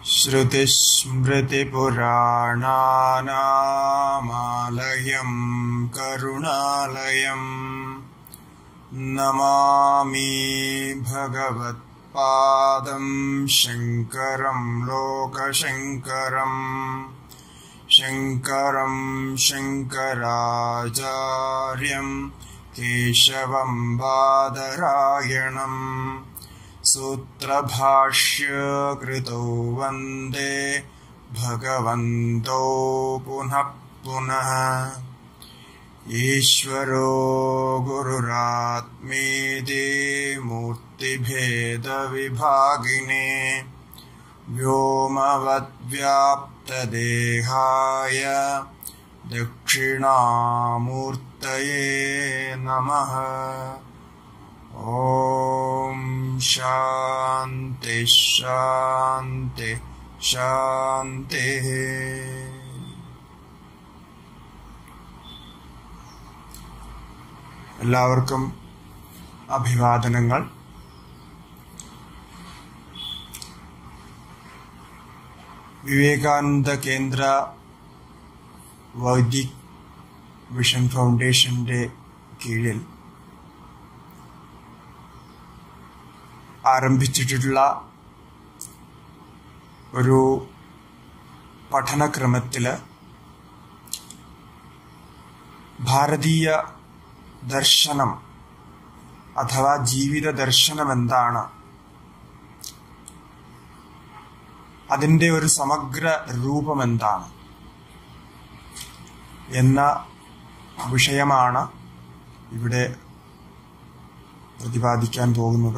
श्रुतिस्मृतिपुराणानामालयं करुणालयं नमामि भगवत्पादं शङ्करं लोकशङ्करं शङ्करं शङ्कराचार्यं केशवं बादरायणम् सूत्रभाष्य कृतौ वन्दे भगवन्तौ पुनः पुनः। ईश्वरो गुरुरात्मेति मूर्तिभेदविभागिने व्योमवद्व्याप्तदेहाय दक्षिणामूर्तये नमः। ओम शांति शांति शांति। എല്ലാവർക്കും അഭിവാദനങ്ങൾ. വിവേകാനന്ദ കേന്ദ്ര വൈദിക് വിഷൻ ഫൗണ്ടേഷന്റെ കീഴിൽ ആരംഭിച്ചിട്ടുള്ള ഒരു പഠനക്രമത്തിൽ ഭാരതീയ ദർശനം അഥവാ ജീവിത ദർശനം എന്താണ്, അതിൻ്റെ ഒരു സമഗ്ര രൂപം എന്താണ് എന്ന വിഷയമാണ് ഇവിടെ പ്രതിപാദിക്കാൻ പോകുന്നത്.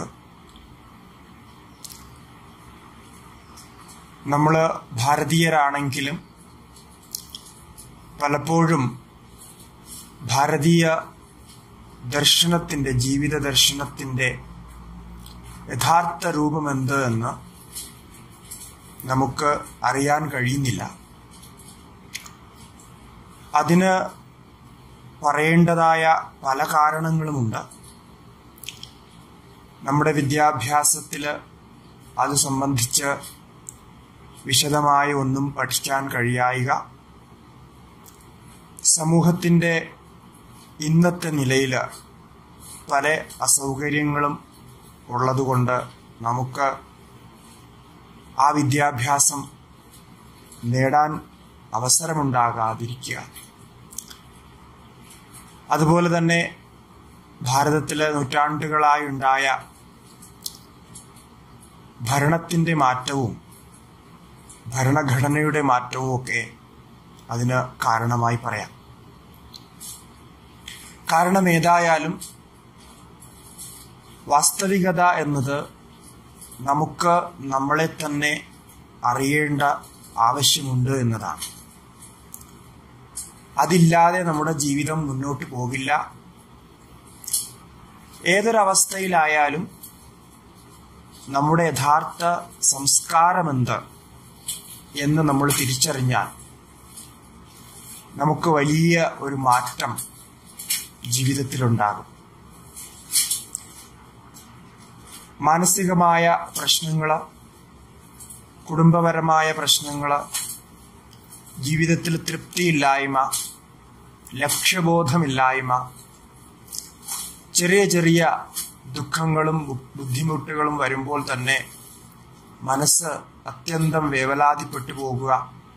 നമ്മൾ ഭാരതീയരാണെങ്കിലും പലപ്പോഴും ഭാരതീയ ദർശനത്തിന്റെ ജീവിത ദർശനത്തിന്റെ യഥാർത്ഥ രൂപം എന്ത് എന്ന് നമുക്ക് അറിയാൻ കഴിയുന്നില്ല. അതിന് പറയേണ്ടതായ പല കാരണങ്ങളുമുണ്ട്. നമ്മുടെ വിദ്യാഭ്യാസത്തിൽ അത് സംബന്ധിച്ച് വിശദമായി ഒന്നും പഠിക്കാൻ കഴിയായിക, സമൂഹത്തിൻ്റെ ഇന്നത്തെ നിലയിൽ പല അസൗകര്യങ്ങളും ഉള്ളതുകൊണ്ട് നമുക്ക് ആ വിദ്യാഭ്യാസം നേടാൻ അവസരമുണ്ടാകാതിരിക്കുക. അതുപോലെ തന്നെ ഭാരതത്തിലെ നൂറ്റാണ്ടുകളായുണ്ടായ ഭരണത്തിൻ്റെ മാറ്റവും ഭരണഘടനയുടെ മാറ്റവും ഒക്കെ അതിന് കാരണമായി പറയാം. കാരണം ഏതായാലും വാസ്തവികത എന്നത് നമുക്ക് നമ്മളെ തന്നെ അറിയേണ്ട ആവശ്യമുണ്ട് എന്നതാണ്. അതില്ലാതെ നമ്മുടെ ജീവിതം മുന്നോട്ട് പോകില്ല. ഏതൊരവസ്ഥയിലായാലും നമ്മുടെ യഥാർത്ഥ സംസ്കാരമെന്ത് എന്ന് നമ്മൾ തിരിച്ചറിഞ്ഞാൽ നമുക്ക് വലിയ ഒരു മാറ്റം ജീവിതത്തിലുണ്ടാകും. മാനസികമായ പ്രശ്നങ്ങൾ, കുടുംബപരമായ പ്രശ്നങ്ങൾ, ജീവിതത്തിൽ തൃപ്തിയില്ലായ്മ, ലക്ഷ്യബോധമില്ലായ്മ, ചെറിയ ചെറിയ ദുഃഖങ്ങളും ബുദ്ധിമുട്ടുകളും വരുമ്പോൾ തന്നെ മനസ്സ് അത്യന്തം വേവലാതിപ്പെട്ടു പോകുക,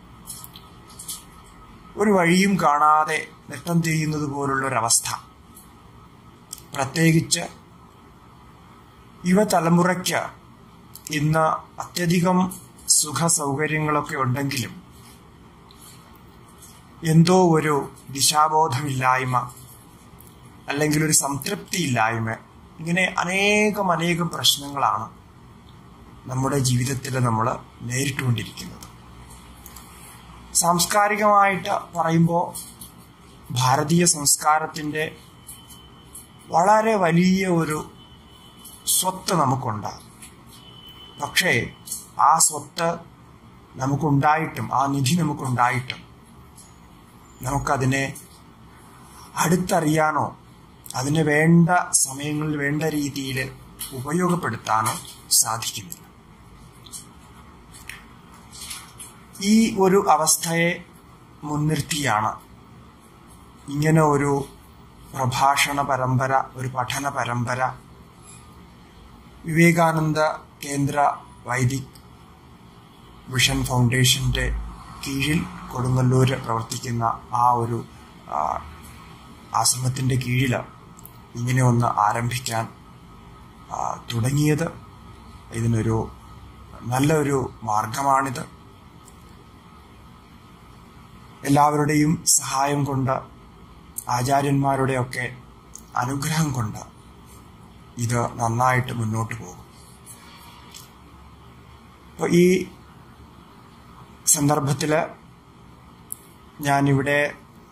ഒരു വഴിയും കാണാതെ നെട്ടം തിരിയുന്നത് പോലുള്ളൊരവസ്ഥ. പ്രത്യേകിച്ച് യുവതലമുറയ്ക്ക് ഇന്ന് അത്യധികം സുഖ സൗകര്യങ്ങളൊക്കെ ഉണ്ടെങ്കിലും എന്തോ ഒരു ദിശാബോധമില്ലായ്മ അല്ലെങ്കിൽ ഒരു സംതൃപ്തിയില്ലായ്മ, ഇങ്ങനെ അനേകം പ്രശ്നങ്ങളാണ് നമ്മുടെ ജീവിതത്തിൽ നമ്മൾ നേരിട്ടുകൊണ്ടിരിക്കുന്നത്. സാംസ്കാരികമായിട്ട് പറയുമ്പോൾ ഭാരതീയ സംസ്കാരത്തിൻ്റെ വളരെ വലിയ ഒരു സ്വത്ത് നമുക്കുണ്ട്. പക്ഷേ ആ സ്വത്ത് നമുക്കുണ്ടായിട്ടും, ആ നിധി നമുക്കുണ്ടായിട്ടും നമുക്കതിനെ അടുത്തറിയാനോ അതിന് വേണ്ട സമയങ്ങളിൽ വേണ്ട രീതിയിൽ ഉപയോഗപ്പെടുത്താനോ സാധിക്കുന്നില്ല. ഈ ഒരു അവസ്ഥയെ മുൻനിർത്തിയാണ് ഇങ്ങനെ ഒരു പ്രഭാഷണ പരമ്പര, ഒരു പഠന പരമ്പര വിവേകാനന്ദ കേന്ദ്ര വൈദിക് വിഷൻ ഫൗണ്ടേഷന്റെ കീഴിൽ കൊടുങ്ങല്ലൂർ പ്രവർത്തിക്കുന്ന ആ ഒരു ആശ്രമത്തിന്റെ കീഴിൽ ഇങ്ങനെ ഒന്ന് ആരംഭിക്കാൻ തുടങ്ങിയത്. ഇതിനൊരു നല്ലൊരു മാർഗമാണിത്. എല്ലാവരുടെയും സഹായം കൊണ്ട്, ആചാര്യന്മാരുടെയൊക്കെ അനുഗ്രഹം കൊണ്ട് ഇത് നന്നായിട്ട് മുന്നോട്ട് പോകും. അപ്പോൾ ഈ സന്ദർഭത്തിൽ ഞാനിവിടെ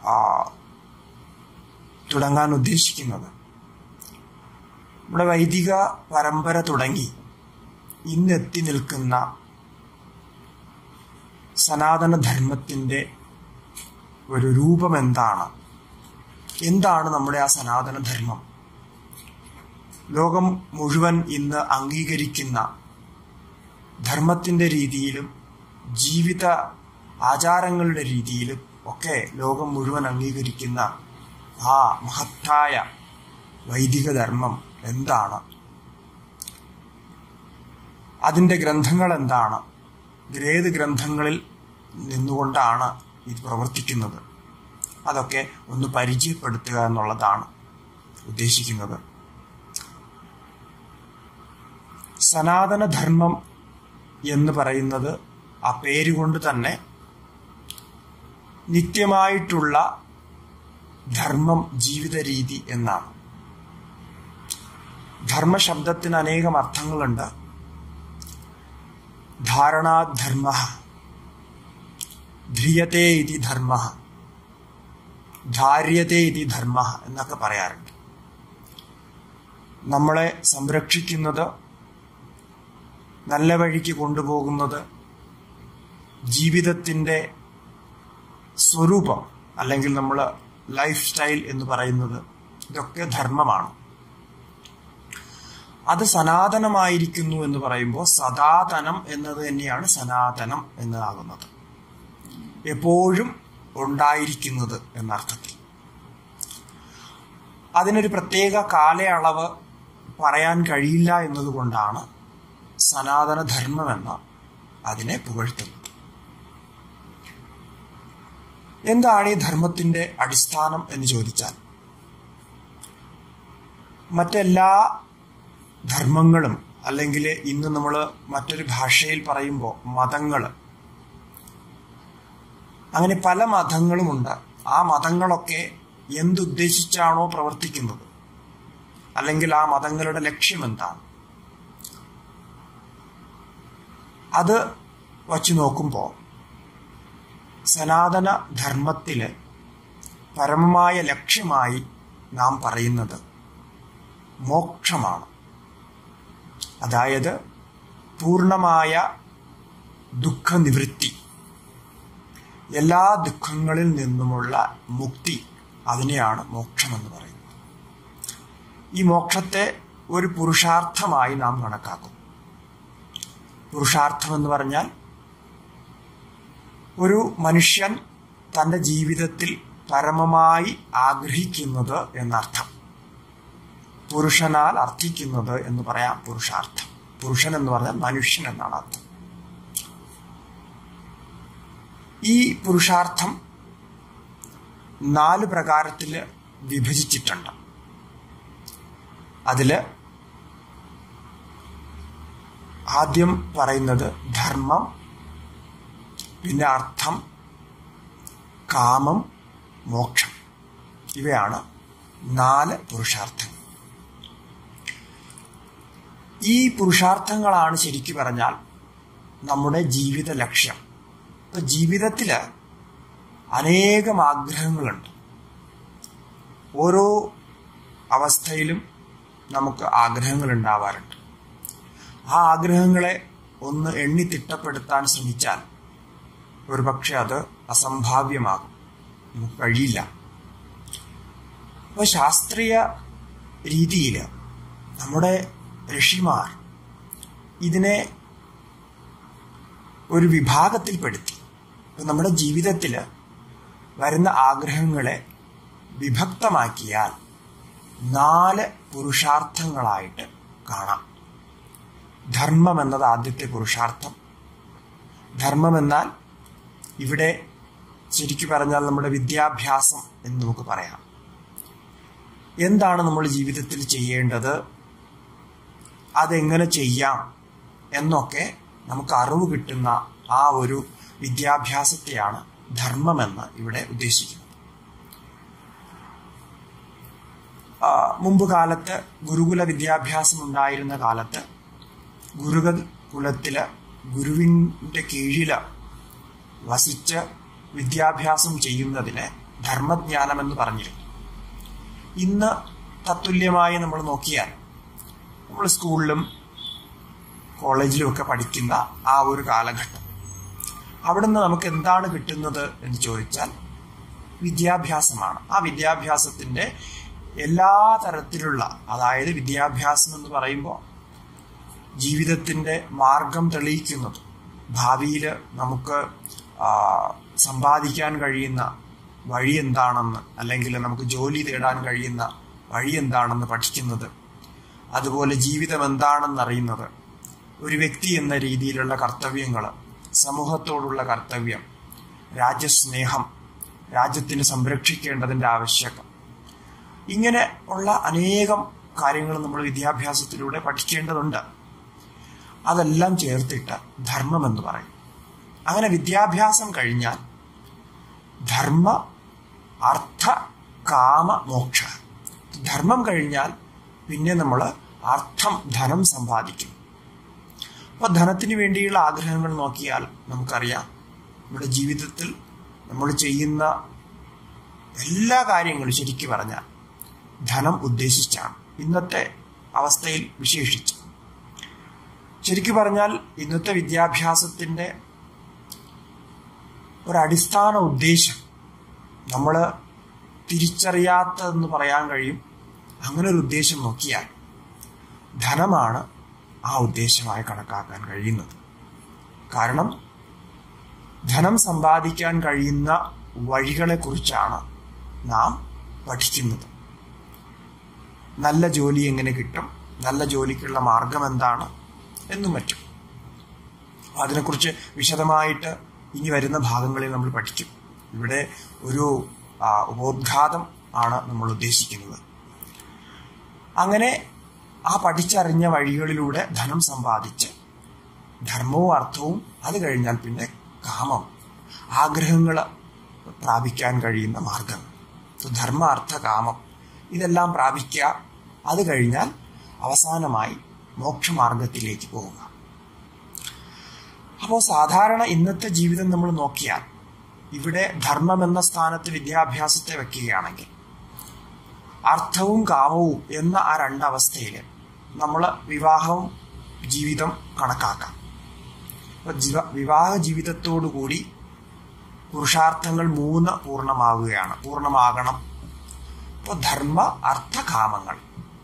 തുടങ്ങാൻ ഉദ്ദേശിക്കുന്നത്, നമ്മുടെ വൈദിക പരമ്പര തുടങ്ങി ഇന്നെത്തി നിൽക്കുന്ന സനാതനധർമ്മത്തിൻ്റെ ഒരു രൂപം എന്താണ്, എന്താണ് നമ്മുടെ ആ സനാതനധർമ്മം, ലോകം മുഴുവൻ ഇന്ന് അംഗീകരിക്കുന്ന ധർമ്മത്തിൻ്റെ രീതിയിലും ജീവിത ആചാരങ്ങളുടെ രീതിയിലും ഒക്കെ ലോകം മുഴുവൻ അംഗീകരിക്കുന്ന ആ മഹത്തായ വൈദിക ധർമ്മം എന്താണ്, അതിൻ്റെ ഗ്രന്ഥങ്ങൾ എന്താണ്, ഇതിലേത് ഗ്രന്ഥങ്ങളിൽ നിന്നുകൊണ്ടാണ് ഇത് പ്രവർത്തിക്കുന്നത്, അതൊക്കെ ഒന്ന് പരിചയപ്പെടുത്തുക എന്നുള്ളതാണ് ഉദ്ദേശിക്കുന്നത്. സനാതനധർമ്മം എന്ന് പറയുന്നത് ആ പേരുകൊണ്ട് തന്നെ നിത്യമായിട്ടുള്ള ധർമ്മം, ജീവിത രീതി എന്നാണ്. ധർമ്മശബ്ദത്തിന് അനേകം അർത്ഥങ്ങളുണ്ട്. ധാരണാധർമ്മ, ധ്രിയത്തെ ഇതി ധർമ്മ, ധാര്യത്തെ ഇതി ധർമ്മ എന്നൊക്കെ പറയാറുണ്ട്. നമ്മളെ സംരക്ഷിക്കുന്നത്, നല്ല വഴിക്ക് കൊണ്ടുപോകുന്നത്, ജീവിതത്തിൻ്റെ സ്വരൂപം അല്ലെങ്കിൽ നമ്മൾ ലൈഫ് സ്റ്റൈൽ എന്ന് പറയുന്നത്, ഇതൊക്കെ ധർമ്മമാണ്. അത് സനാതനമായിരിക്കുന്നു എന്ന് പറയുമ്പോൾ സദാതനം എന്നത് തന്നെയാണ് സനാതനം എന്നാകുന്നത്, എപ്പോഴും ഉണ്ടായിരിക്കുന്നത് എന്നർത്ഥത്തിൽ. അതിനൊരു പ്രത്യേക കാലയളവ് പറയാൻ കഴിയില്ല എന്നതുകൊണ്ടാണ് സനാതനധർമ്മമെന്ന് അതിനെ പുകഴ്ത്തുന്നത്. എന്താണ് ഈ ധർമ്മത്തിന്റെ അടിസ്ഥാനം എന്ന് ചോദിച്ചാൽ, മറ്റെല്ലാ ധർമ്മങ്ങളും അല്ലെങ്കിൽ ഇന്ന് നമ്മൾ മറ്റൊരു ഭാഷയിൽ പറയുമ്പോൾ മതങ്ങൾ, അങ്ങനെ പല മതങ്ങളുമുണ്ട്. ആ മതങ്ങളൊക്കെ എന്തുദ്ദേശിച്ചാണോ പ്രവർത്തിക്കുന്നത്, അല്ലെങ്കിൽ ആ മതങ്ങളുടെ ലക്ഷ്യം എന്താണ്, അത് വച്ചു നോക്കുമ്പോൾ സനാതന ധർമ്മത്തിലെ പരമമായ ലക്ഷ്യമായി നാം പറയുന്നത് മോക്ഷമാണ്. അതായത് പൂർണ്ണമായ ദുഃഖനിവൃത്തി, എല്ലാ ദുഃഖങ്ങളിൽ നിന്നുമുള്ള മുക്തി, അതിനെയാണ് മോക്ഷമെന്ന് പറയുന്നത്. ഈ മോക്ഷത്തെ ഒരു പുരുഷാർത്ഥമായി നാം കണക്കാക്കും. പുരുഷാർത്ഥം എന്ന് പറഞ്ഞാൽ ഒരു മനുഷ്യൻ തൻ്റെ ജീവിതത്തിൽ പരമമായി ആഗ്രഹിക്കുന്നത് എന്നർത്ഥം. പുരുഷനാൽ അർത്ഥിക്കുന്നത് എന്ന് പറയാം പുരുഷാർത്ഥം. പുരുഷൻ എന്ന് പറഞ്ഞാൽ മനുഷ്യൻ എന്നാണ് അർത്ഥം. ഈ പുരുഷാർത്ഥം 4 പ്രകാരത്തിൽ വിഭജിച്ചിട്ടുണ്ട്. അതില് ആദ്യം പറയുന്നത് ധർമ്മം, പിന്നെ അർത്ഥം, കാമം, മോക്ഷം. ഇവയാണ് 4 പുരുഷാർത്ഥങ്ങൾ. ഈ പുരുഷാർത്ഥങ്ങളാണ് ശരിക്കു പറഞ്ഞാൽ നമ്മുടെ ജീവിത ലക്ഷ്യം. ഇപ്പൊ ജീവിതത്തില് അനേകം ആഗ്രഹങ്ങളുണ്ട്. ഓരോ അവസ്ഥയിലും നമുക്ക് ആഗ്രഹങ്ങൾ ഉണ്ടാവാറുണ്ട്. ആ ആഗ്രഹങ്ങളെ ഒന്ന് എണ്ണി തിട്ടപ്പെടുത്താൻ ശ്രമിച്ചാൽ ഒരുപക്ഷെ അത് അസംഭാവ്യമാകും, നമുക്ക് കഴിയില്ല. അപ്പോൾ ശാസ്ത്രീയ രീതിയിൽ നമ്മുടെ ഋഷിമാർ ഇതിനെ ഒരു വിഭാഗത്തിൽപ്പെടുത്തി. നമ്മുടെ ജീവിതത്തിൽ വരുന്ന ആഗ്രഹങ്ങളെ വിഭക്തമാക്കിയാൽ 4 പുരുഷാർത്ഥങ്ങളായിട്ട് കാണാം. ധർമ്മം എന്നത് ആദ്യത്തെ പുരുഷാർത്ഥം. ധർമ്മം എന്നാൽ ഇവിടെ ശരിക്കു പറഞ്ഞാൽ നമ്മുടെ വിദ്യാഭ്യാസം എന്ന് നമുക്ക് പറയാം. എന്താണ് നമ്മൾ ജീവിതത്തിൽ ചെയ്യേണ്ടത്, അതെങ്ങനെ ചെയ്യാം എന്നൊക്കെ നമുക്ക് അറിവ് കിട്ടുന്ന ആ ഒരു വിദ്യാഭ്യാസത്തെയാണ് ധർമ്മമെന്ന് ഇവിടെ ഉദ്ദേശിക്കുന്നത്. മുമ്പ് കാലത്ത് ഗുരുകുല വിദ്യാഭ്യാസം ഉണ്ടായിരുന്ന കാലത്ത് ഗുരുകുലത്തില് ഗുരുവിന്റെ കീഴില് വസിച്ച് വിദ്യാഭ്യാസം ചെയ്യുന്നതിനെ ധർമ്മജ്ഞാനം എന്ന് പറഞ്ഞിരുന്നു. ഇന്ന് തത്തുല്യമായി നമ്മൾ നോക്കിയാൽ നമ്മൾ സ്കൂളിലും കോളേജിലും ഒക്കെ പഠിക്കുന്ന ആ ഒരു കാലഘട്ടം, അവിടുന്ന് നമുക്ക് എന്താണ് കിട്ടുന്നത് എന്ന് ചോദിച്ചാൽ വിദ്യാഭ്യാസമാണ്. ആ വിദ്യാഭ്യാസത്തിന്റെ എല്ലാ തരത്തിലുള്ള, അതായത് വിദ്യാഭ്യാസം എന്ന് പറയുമ്പോൾ ജീവിതത്തിന്റെ മാർഗം തെളിയിക്കുന്നത്, ഭാവിയിൽ നമുക്ക് സമ്പാദിക്കാൻ കഴിയുന്ന വഴി എന്താണെന്ന്, അല്ലെങ്കിൽ നമുക്ക് ജോലി നേടാൻ കഴിയുന്ന വഴി എന്താണെന്ന് പഠിക്കുന്നത്, അതുപോലെ ജീവിതം എന്താണെന്ന് അറിയുന്നത്, ഒരു വ്യക്തി എന്ന രീതിയിലുള്ള കർത്തവ്യങ്ങൾ, സമൂഹത്തോടുള്ള കർത്തവ്യം, രാജ്യസ്നേഹം, രാജ്യത്തിന് സംരക്ഷിക്കേണ്ടതിൻ്റെ ആവശ്യകത, ഇങ്ങനെ ഉള്ള അനേകം കാര്യങ്ങൾ നമ്മൾ വിദ്യാഭ്യാസത്തിലൂടെ പഠിക്കേണ്ടതുണ്ട്. അതെല്ലാം ചേർത്തിട്ട് ധർമ്മം എന്ന് പറയും. അങ്ങനെ വിദ്യാഭ്യാസം കഴിഞ്ഞാൽ ധർമ്മ, അർത്ഥ, കാമ, മോക്ഷ. ധർമ്മം കഴിഞ്ഞാൽ പിന്നെ നമ്മൾ അർത്ഥം, ധനം സമ്പാദിക്കും. അപ്പൊ ധനത്തിന് വേണ്ടിയുള്ള ആഗ്രഹങ്ങൾ നോക്കിയാൽ നമുക്കറിയാം, നമ്മുടെ ജീവിതത്തിൽ നമ്മൾ ചെയ്യുന്ന എല്ലാ കാര്യങ്ങളും ശരിക്കും പറഞ്ഞാൽ ധനം ഉദ്ദേശിച്ചാണ്. ഇന്നത്തെ അവസ്ഥയിൽ വിശേഷിച്ച് ശരിക്കു പറഞ്ഞാൽ ഇന്നത്തെ വിദ്യാഭ്യാസത്തിന്റെ ഒരടിസ്ഥാന ഉദ്ദേശം നമ്മൾ തിരിച്ചറിയാത്തതെന്ന് പറയാൻ കഴിയും. അങ്ങനെ ഒരു ഉദ്ദേശം നോക്കിയാൽ ധനമാണ് ആ ഉദ്ദേശമായി കണക്കാക്കാൻ കഴിയുന്നത്. കാരണം ധനം സമ്പാദിക്കാൻ കഴിയുന്ന വഴികളെക്കുറിച്ചാണ് നാം പഠിക്കുന്നത്. നല്ല ജോലി എങ്ങനെ കിട്ടും, നല്ല ജോലിക്കുള്ള മാർഗം എന്താണ് എന്നും മറ്റും. അതിനെക്കുറിച്ച് വിശദമായിട്ട് ഇനി വരുന്ന ഭാഗങ്ങളിൽ നമ്മൾ പഠിക്കും. ഇവിടെ ഒരു ഉപോദ്ഘാതം ആണ് നമ്മൾ ഉദ്ദേശിക്കുന്നത്. അങ്ങനെ ആ പഠിച്ചറിഞ്ഞ വഴികളിലൂടെ ധനം സമ്പാദിച്ച് ധർമ്മവും അർത്ഥവും, അത് കഴിഞ്ഞാൽ പിന്നെ കാമം, ആഗ്രഹങ്ങൾ പ്രാപിക്കാൻ കഴിയുന്ന മാർഗം. ധർമ്മ, അർത്ഥ, കാമം ഇതെല്ലാം പ്രാപിക്കുക. അത് കഴിഞ്ഞാൽ അവസാനമായി മോക്ഷമാർഗത്തിലേക്ക് പോവുക. അപ്പോൾ സാധാരണ ഇന്നത്തെ ജീവിതം നമ്മൾ നോക്കിയാൽ ഇവിടെ ധർമ്മം എന്ന സ്ഥാനത്ത് വിദ്യാഭ്യാസത്തെ വെക്കുകയാണെങ്കിൽ അർത്ഥവും കാമവും എന്ന ആ രണ്ടവസ്ഥയിൽ നമ്മൾ വിവാഹവും ജീവിതം കണക്കാക്കാം. അപ്പൊ വിവാഹ ജീവിതത്തോടുകൂടി പുരുഷാർത്ഥങ്ങൾ 3 പൂർണ്ണമാകണം. അപ്പോൾ ധർമ്മ, അർത്ഥ, കാമങ്ങൾ.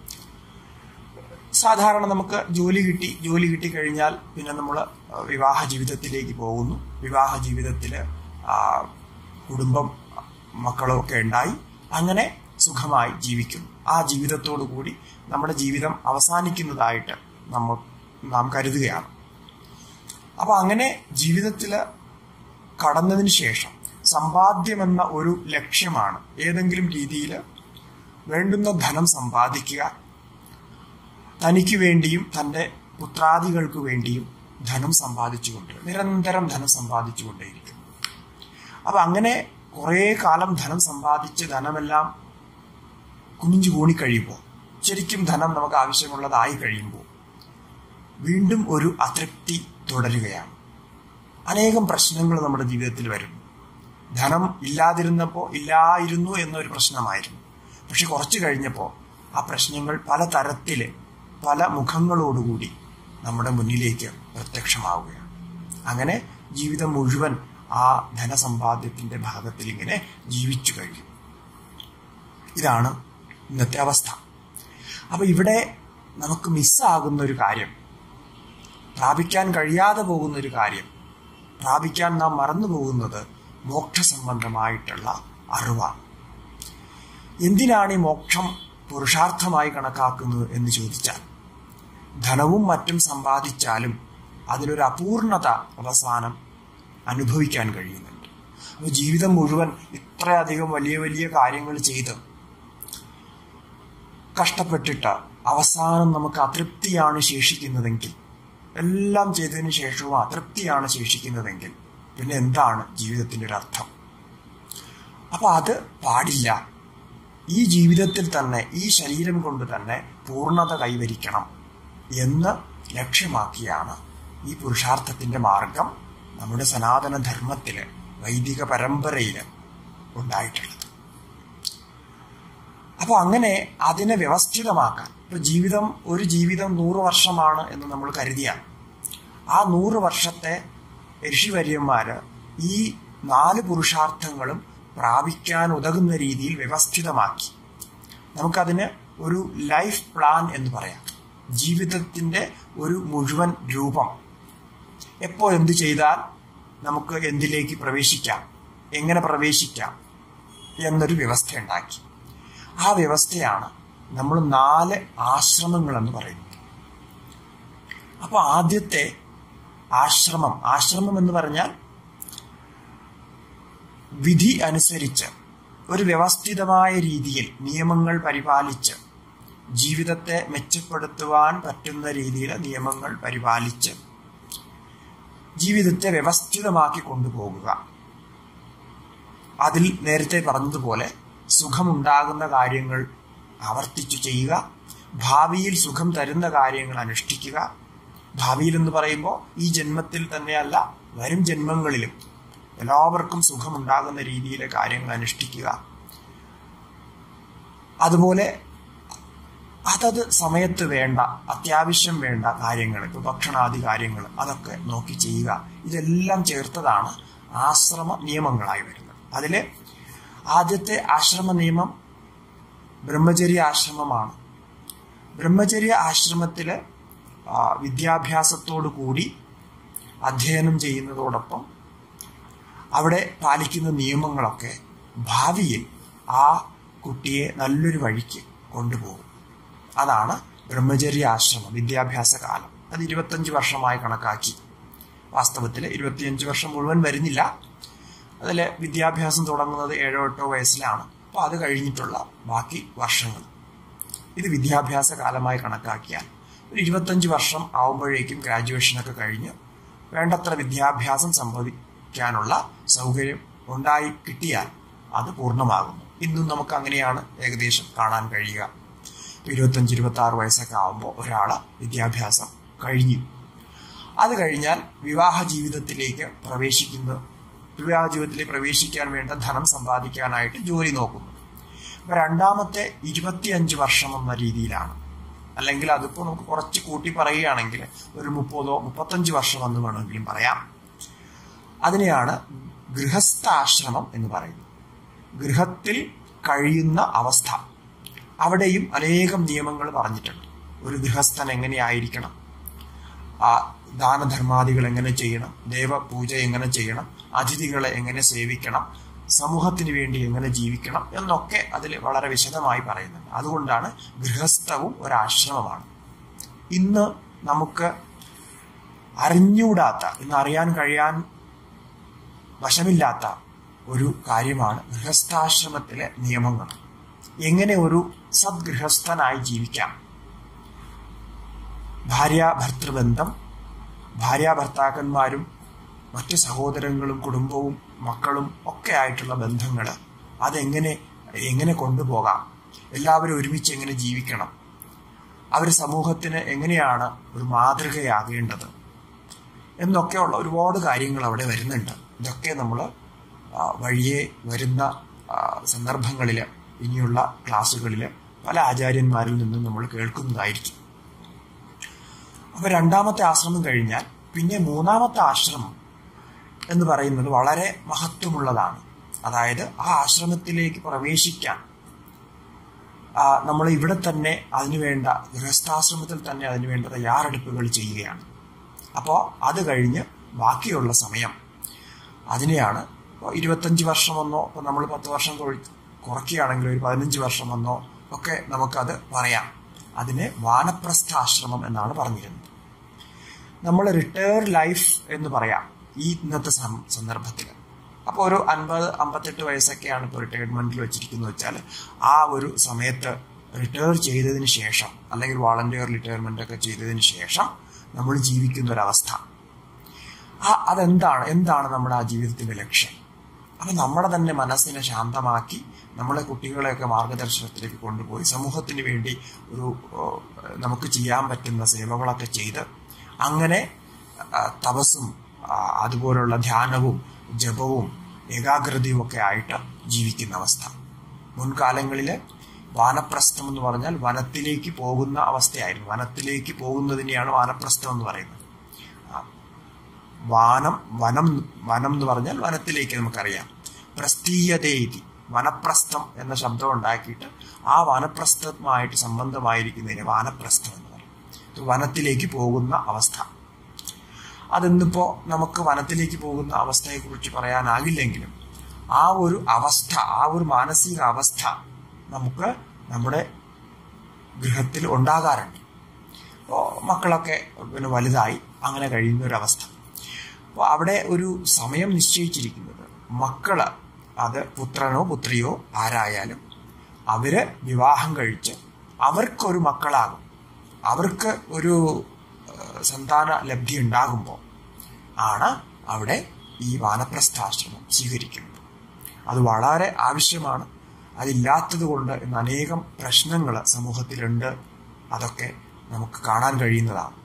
സാധാരണ നമുക്ക് ജോലി കിട്ടിക്കഴിഞ്ഞാൽ പിന്നെ നമ്മൾ വിവാഹ ജീവിതത്തിലേക്ക് പോകുന്നു. വിവാഹ ജീവിതത്തിൽ കുടുംബം, മക്കളും ഒക്കെ ഉണ്ടായി അങ്ങനെ സുഖമായി ജീവിക്കുന്നു. ആ ജീവിതത്തോടു കൂടി നമ്മുടെ ജീവിതം അവസാനിക്കുന്നതായിട്ട് നാം കരുതുകയാണ്. അപ്പൊ അങ്ങനെ ജീവിതത്തിൽ കടന്നതിന് ശേഷം സമ്പാദ്യമെന്ന ഒരു ലക്ഷ്യമാണ് ഏതെങ്കിലും രീതിയിൽ വേണ്ടുന്ന ധനം സമ്പാദിക്കുക. തനിക്ക് വേണ്ടിയും തൻ്റെ പുത്രാദികൾക്ക് വേണ്ടിയും ധനം നിരന്തരം ധനം സമ്പാദിച്ചുകൊണ്ടേയിരിക്കും. അപ്പൊ അങ്ങനെ കുറെ കാലം ധനം സമ്പാദിച്ച് ധനമെല്ലാം കുമിഞ്ഞു കൂണിക്കഴിയുമ്പോൾ, ശരിക്കും ധനം നമുക്ക് ആവശ്യമുള്ളതായി കഴിയുമ്പോൾ വീണ്ടും ഒരു അതൃപ്തി തുടരുകയാണ്. അനേകം പ്രശ്നങ്ങൾ നമ്മുടെ ജീവിതത്തിൽ വരുന്നു. ധനം ഇല്ലായിരുന്നു എന്നൊരു പ്രശ്നമായിരുന്നു. പക്ഷെ കുറച്ചു കഴിഞ്ഞപ്പോൾ ആ പ്രശ്നങ്ങൾ പല തരത്തില്, പല മുഖങ്ങളോടുകൂടി നമ്മുടെ മുന്നിലേക്ക് പ്രത്യക്ഷമാവുകയാണ്. അങ്ങനെ ജീവിതം മുഴുവൻ ആ ധനസമ്പാദ്യത്തിന്റെ ഭാഗത്തിൽ ഇങ്ങനെ ജീവിച്ചു കഴിയും. ഇതാണ് ഇന്നത്തെ അവസ്ഥ. അപ്പൊ ഇവിടെ നമുക്ക് മിസ്സാകുന്ന ഒരു കാര്യം, പ്രാപിക്കാൻ കഴിയാതെ പോകുന്ന ഒരു കാര്യം, പ്രാപിക്കാൻ നാം മറന്നു പോകുന്നത് മോക്ഷസംബന്ധമായിട്ടുള്ള അറിവാണ്. എന്തിനാണ് ഈ മോക്ഷം പുരുഷാർത്ഥമായി കണക്കാക്കുന്നത് എന്ന് ചോദിച്ചാൽ, ധനവും മറ്റും സമ്പാദിച്ചാലും അതിലൊരു അപൂർണത അവസാനം അനുഭവിക്കാൻ കഴിയുന്നുണ്ട്. അപ്പോൾ ജീവിതം മുഴുവൻ ഇത്രയധികം വലിയ വലിയ കാര്യങ്ങൾ ചെയ്ത് കഷ്ടപ്പെട്ടിട്ട് അവസാനം നമുക്ക് അതൃപ്തിയാണ് ശേഷിക്കുന്നതെങ്കിൽ, എല്ലാം ചെയ്തതിന് ശേഷവും അതൃപ്തിയാണ് ശേഷിക്കുന്നതെങ്കിൽ പിന്നെ എന്താണ് ജീവിതത്തിൻ്റെ ഒരു അർത്ഥം? അപ്പൊ അത് പാടില്ല. ഈ ജീവിതത്തിൽ തന്നെ, ഈ ശരീരം കൊണ്ട് തന്നെ പൂർണ്ണത കൈവരിക്കണം എന്ന് ലക്ഷ്യമാക്കിയാണ് ഈ പുരുഷാർത്ഥത്തിന്റെ മാർഗം നമ്മുടെ സനാതന ധർമ്മത്തില്, വൈദിക പരമ്പരയില് ഉണ്ടായിട്ടുള്ളത്. അപ്പൊ അങ്ങനെ അതിനെ വ്യവസ്ഥിതമാക്കാൻ, ഇപ്പൊ ഒരു ജീവിതം 100 വർഷമാണ് എന്ന് നമ്മൾ കരുതിയാൽ, ആ 100 വർഷത്തെ ഋഷിവര്യന്മാര് ഈ 4 പുരുഷാർത്ഥങ്ങളും പ്രാപിക്കാൻ ഉതകുന്ന രീതിയിൽ വ്യവസ്ഥിതമാക്കി. നമുക്കതിന് ഒരു ലൈഫ് പ്ലാൻ എന്ന് പറയാം. ജീവിതത്തിന്റെ ഒരു മുഴുവൻ രൂപം, എപ്പോ എന്ത് ചെയ്താൽ നമുക്ക് എന്തിലേക്ക് പ്രവേശിക്കാം, എങ്ങനെ പ്രവേശിക്കാം എന്നൊരു വ്യവസ്ഥ ഉണ്ടാക്കി. ആ വ്യവസ്ഥയാണ് നമ്മൾ 4 ആശ്രമങ്ങൾ എന്ന് പറയുന്നത്. അപ്പൊ ആദ്യത്തെ ആശ്രമം എന്ന് പറഞ്ഞാൽ വിധി അനുസരിച്ച് ഒരു വ്യവസ്ഥിതമായ രീതിയിൽ നിയമങ്ങൾ പരിപാലിച്ച്, ജീവിതത്തെ മെച്ചപ്പെടുത്തുവാൻ പറ്റുന്ന രീതിയിൽ നിയമങ്ങൾ പരിപാലിച്ച് ജീവിതത്തെ വ്യവസ്ഥിതമാക്കി കൊണ്ടുപോകുക. അതിൽ നേരത്തെ പറഞ്ഞതുപോലെ സുഖമുണ്ടാകുന്ന കാര്യങ്ങൾ ആവർത്തിച്ചു ചെയ്യുക, ഭാവിയിൽ സുഖം തരുന്ന കാര്യങ്ങൾ അനുഷ്ഠിക്കുക. ഭാവിയിൽ എന്ന് പറയുമ്പോൾ ഈ ജന്മത്തിൽ തന്നെയല്ല, വരും ജന്മങ്ങളിലും എല്ലാവർക്കും സുഖമുണ്ടാകുന്ന രീതിയിലെ കാര്യങ്ങൾ അനുഷ്ഠിക്കുക. അതുപോലെ അതത് സമയത്ത് വേണ്ട, അത്യാവശ്യം വേണ്ട കാര്യങ്ങൾ, ഇപ്പൊ ഭക്ഷണാദി കാര്യങ്ങൾ, അതൊക്കെ നോക്കി ചെയ്യുക. ഇതെല്ലാം ചേർത്തതാണ് ആശ്രമ നിയമങ്ങളായി വരുന്നത്. അതിലെ ആദ്യത്തെ ആശ്രമ നിയമം ബ്രഹ്മചര്യ ആശ്രമമാണ്. ബ്രഹ്മചര്യ ആശ്രമത്തില് വിദ്യാഭ്യാസത്തോടു കൂടി അധ്യയനം ചെയ്യുന്നതോടൊപ്പം അവിടെ പാലിക്കുന്ന നിയമങ്ങളൊക്കെ ഭാവിയിൽ ആ കുട്ടിയെ നല്ലൊരു വഴിക്ക് കൊണ്ടുപോകും. അതാണ് ബ്രഹ്മചര്യ ആശ്രമം, വിദ്യാഭ്യാസ കാലം. അത് 25 വർഷമായി കണക്കാക്കി. വാസ്തവത്തിൽ 25 വർഷം മുഴുവൻ വരുന്നില്ല. അതിൽ വിദ്യാഭ്യാസം തുടങ്ങുന്നത് 7-8 വയസ്സിലാണ്. അപ്പോൾ അത് കഴിഞ്ഞിട്ടുള്ള ബാക്കി വർഷങ്ങൾ ഇത് വിദ്യാഭ്യാസ കാലമായി കണക്കാക്കിയാൽ ഒരു 25 വർഷം ആവുമ്പോഴേക്കും ഗ്രാജുവേഷനൊക്കെ കഴിഞ്ഞ് വേണ്ടത്ര വിദ്യാഭ്യാസം സംഭവിക്കാനുള്ള സൗകര്യം ഉണ്ടായി കിട്ടിയാൽ അത് പൂർണ്ണമാകുന്നു. ഇന്നും നമുക്ക് അങ്ങനെയാണ് ഏകദേശം കാണാൻ കഴിയുക. 25-26 വയസ്സൊക്കെ ആകുമ്പോൾ ഒരാള് വിദ്യാഭ്യാസം കഴിഞ്ഞു. അത് കഴിഞ്ഞാൽ വിവാഹ ജീവിതത്തിലേക്ക് പ്രവേശിക്കാൻ വേണ്ട ധനം സമ്പാദിക്കാനായിട്ട് ജോലി നോക്കുന്നു. അപ്പൊ രണ്ടാമത്തെ 25 വർഷം എന്ന രീതിയിലാണ്. അല്ലെങ്കിൽ അതിപ്പോ നമുക്ക് കുറച്ച് കൂട്ടി പറയുകയാണെങ്കിൽ ഒരു 30-35 വർഷം എന്ന് വേണമെങ്കിലും പറയാം. അതിനെയാണ് ഗൃഹസ്ഥാശ്രമം എന്ന് പറയുന്നത്. ഗൃഹത്തിൽ കഴിയുന്ന അവസ്ഥ. അവിടെയും അനേകം നിയമങ്ങൾ പറഞ്ഞിട്ടുണ്ട്. ഒരു ഗൃഹസ്ഥൻ എങ്ങനെയായിരിക്കണം, ദാനധർമാദികൾ എങ്ങനെ ചെയ്യണം, ദേവപൂജ എങ്ങനെ ചെയ്യണം, അതിഥികളെ എങ്ങനെ സേവിക്കണം, സമൂഹത്തിന് വേണ്ടി എങ്ങനെ ജീവിക്കണം എന്നൊക്കെ അതിൽ വളരെ വിശദമായി പറയുന്നുണ്ട്. അതുകൊണ്ടാണ് ഗൃഹസ്ഥവും ഒരാശ്രമമാണ്. ഇന്ന് നമുക്ക് അറിഞ്ഞുകൂടാത്ത, ഇന്ന് അറിയാൻ വശമില്ലാത്ത ഒരു കാര്യമാണ് ഗൃഹസ്ഥാശ്രമത്തിലെ നിയമങ്ങൾ. എങ്ങനെ ഒരു സദ്ഗൃഹസ്ഥനായി ജീവിക്കാം, ഭാര്യാഭർത്തൃബന്ധം, ഭാര്യാഭർത്താക്കന്മാരും മറ്റു സഹോദരങ്ങളും കുടുംബവും മക്കളും ഒക്കെ ആയിട്ടുള്ള ബന്ധങ്ങൾ അതെങ്ങനെ കൊണ്ടുപോകാം, എല്ലാവരും ഒരുമിച്ച് എങ്ങനെ ജീവിക്കണം, അവർ സമൂഹത്തിന് എങ്ങനെയാണ് ഒരു മാതൃകയാകേണ്ടത് എന്നൊക്കെയുള്ള ഒരുപാട് കാര്യങ്ങൾ അവിടെ വരുന്നുണ്ട്. ഇതൊക്കെ നമ്മൾ വഴിയെ വരുന്ന സന്ദർഭങ്ങളിൽ, ഇനിയുള്ള ക്ലാസ്സുകളിൽ പല ആചാര്യന്മാരിൽ നിന്നും നമ്മൾ കേൾക്കുന്നതായിരിക്കും. അപ്പൊ രണ്ടാമത്തെ ആശ്രമം കഴിഞ്ഞാൽ പിന്നെ മൂന്നാമത്തെ ആശ്രമം എന്ന് പറയുന്നത് വളരെ മഹത്വമുള്ളതാണ്. അതായത് ആ ആശ്രമത്തിലേക്ക് പ്രവേശിക്കാൻ നമ്മൾ ഇവിടെ തന്നെ അതിനുവേണ്ട, ഗൃഹസ്ഥാശ്രമത്തിൽ തന്നെ അതിനുവേണ്ട തയ്യാറെടുപ്പുകൾ ചെയ്യുകയാണ്. അപ്പോൾ അത് കഴിഞ്ഞ് ബാക്കിയുള്ള സമയം അതിനെയാണ് 25 വർഷമെന്നോ, ഇപ്പം നമ്മൾ 10 വർഷം കുറയ്ക്കുകയാണെങ്കിൽ ഒരു 15 വർഷമെന്നോ ഒക്കെ നമുക്കത് പറയാം. അതിനെ വാനപ്രസ്ഥാശ്രമം എന്നാണ് പറഞ്ഞിരുന്നത്. നമ്മൾ റിട്ടയർഡ് ലൈഫ് എന്ന് പറയാം ഈ ഇന്നത്തെ സന്ദർഭത്തിൽ. അപ്പോൾ ഒരു 50-58 വയസ്സൊക്കെയാണ് ഇപ്പോൾ റിട്ടയർമെന്റിൽ വെച്ചിരിക്കുന്നത് വെച്ചാൽ, ആ ഒരു സമയത്ത് റിട്ടയർ ചെയ്തതിന് ശേഷം അല്ലെങ്കിൽ വോളണ്ടിയർ റിട്ടയർമെന്റ് ഒക്കെ ചെയ്തതിന് ശേഷം നമ്മൾ ജീവിക്കുന്ന ഒരവസ്ഥ. എന്താണ് നമ്മുടെ ആ ജീവിതത്തിന്റെ ലക്ഷ്യം? അപ്പം നമ്മുടെ തന്നെ മനസ്സിനെ ശാന്തമാക്കി നമ്മളെ കുട്ടികളെയൊക്കെ മാർഗദർശനത്തിലേക്ക് കൊണ്ടുപോയി സമൂഹത്തിന് വേണ്ടി നമുക്ക് ചെയ്യാൻ പറ്റുന്ന സേവകളൊക്കെ ചെയ്ത് അങ്ങനെ തപസ്സും അതുപോലുള്ള ധ്യാനവും ജപവും ഏകാഗ്രതയും ഒക്കെ ആയിട്ട് ജീവിക്കുന്ന അവസ്ഥ. മുൻകാലങ്ങളിൽ വാനപ്രസ്ഥം എന്ന് പറഞ്ഞാൽ വനത്തിലേക്ക് പോകുന്ന അവസ്ഥയായിരുന്നു. വനത്തിലേക്ക് പോകുന്നതിനെയാണ് വാനപ്രസ്ഥം എന്ന് പറയുന്നത്. വനം എന്ന് പറഞ്ഞാൽ വനത്തിലേക്ക് നമുക്കറിയാം. പ്രസ്ഥീയതേതി, വനപ്രസ്ഥം എന്ന ശബ്ദം ഉണ്ടാക്കിയിട്ട് ആ വനപ്രസ്ഥമായിട്ട് സംബന്ധമായിരിക്കുന്നതിന് വാനപ്രസ്ഥം എന്ന് പറയും. വനത്തിലേക്ക് പോകുന്ന അവസ്ഥ. അതിന്നിപ്പോൾ നമുക്ക് വനത്തിലേക്ക് പോകുന്ന അവസ്ഥയെക്കുറിച്ച് പറയാനാകില്ലെങ്കിലും ആ ഒരു അവസ്ഥ, ആ ഒരു മാനസിക അവസ്ഥ നമുക്ക് നമ്മുടെ ഗൃഹത്തിൽ ഉണ്ടാകാറുണ്ട്. അപ്പോൾ മക്കളൊക്കെ വലുതായി അങ്ങനെ കഴിയുന്ന ഒരവസ്ഥ. അപ്പോൾ അവിടെ ഒരു സമയം നിശ്ചയിച്ചിരിക്കുന്നത്, മക്കള് അത് പുത്രനോ പുത്രിയോ ആരായാലും അവര് വിവാഹം കഴിച്ച് അവർക്കൊരു മക്കളാകും, അവർക്ക് ഒരു സന്താന ലബ്ധി ഉണ്ടാകുമ്പോൾ ആണ് അവിടെ ഈ വാനപ്രസ്ഥാശ്രമം സ്വീകരിക്കുന്നത്. അത് വളരെ ആവശ്യമാണ്. അതില്ലാത്തത് കൊണ്ട് ഇന്ന് അനേകം പ്രശ്നങ്ങൾ സമൂഹത്തിലുണ്ട്. അതൊക്കെ നമുക്ക് കാണാൻ കഴിയുന്നതാണ്.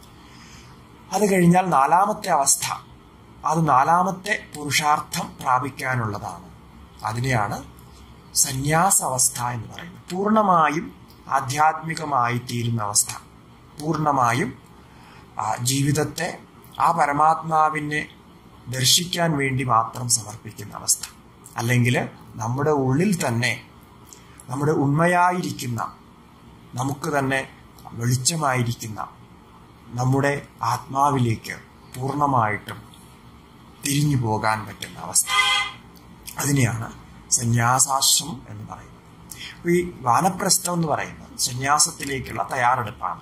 അത് കഴിഞ്ഞാൽ നാലാമത്തെ അവസ്ഥ, അത് നാലാമത്തെ പുരുഷാർത്ഥം പ്രാപിക്കാനുള്ളതാണ്. അതിനെയാണ് സന്യാസാവസ്ഥ എന്ന് പറയുന്നത്. പൂർണ്ണമായും ആധ്യാത്മികമായി തീരുന്ന അവസ്ഥ, പൂർണ്ണമായും ജീവിതത്തെ ആ പരമാത്മാവിനെ ദർശിക്കാൻ വേണ്ടി മാത്രം സമർപ്പിക്കുന്ന അവസ്ഥ. അല്ലെങ്കിൽ നമ്മുടെ ഉള്ളിൽ തന്നെ നമ്മുടെ ഉണ്മയായിരിക്കുന്ന, നമുക്ക് തന്നെ വെളിച്ചമായിരിക്കുന്ന നമ്മുടെ ആത്മാവിലേക്ക് പൂർണ്ണമായിട്ടും തിരിഞ്ഞു പോകാൻ പറ്റുന്ന അവസ്ഥ. അതിനെയാണ് സന്യാസാശ്രമം എന്ന് പറയുന്നത്. അപ്പോൾ ഈ വാനപ്രസ്ഥം എന്ന് പറയുന്നത് സന്യാസത്തിലേക്കുള്ള തയ്യാറെടുപ്പാണ്.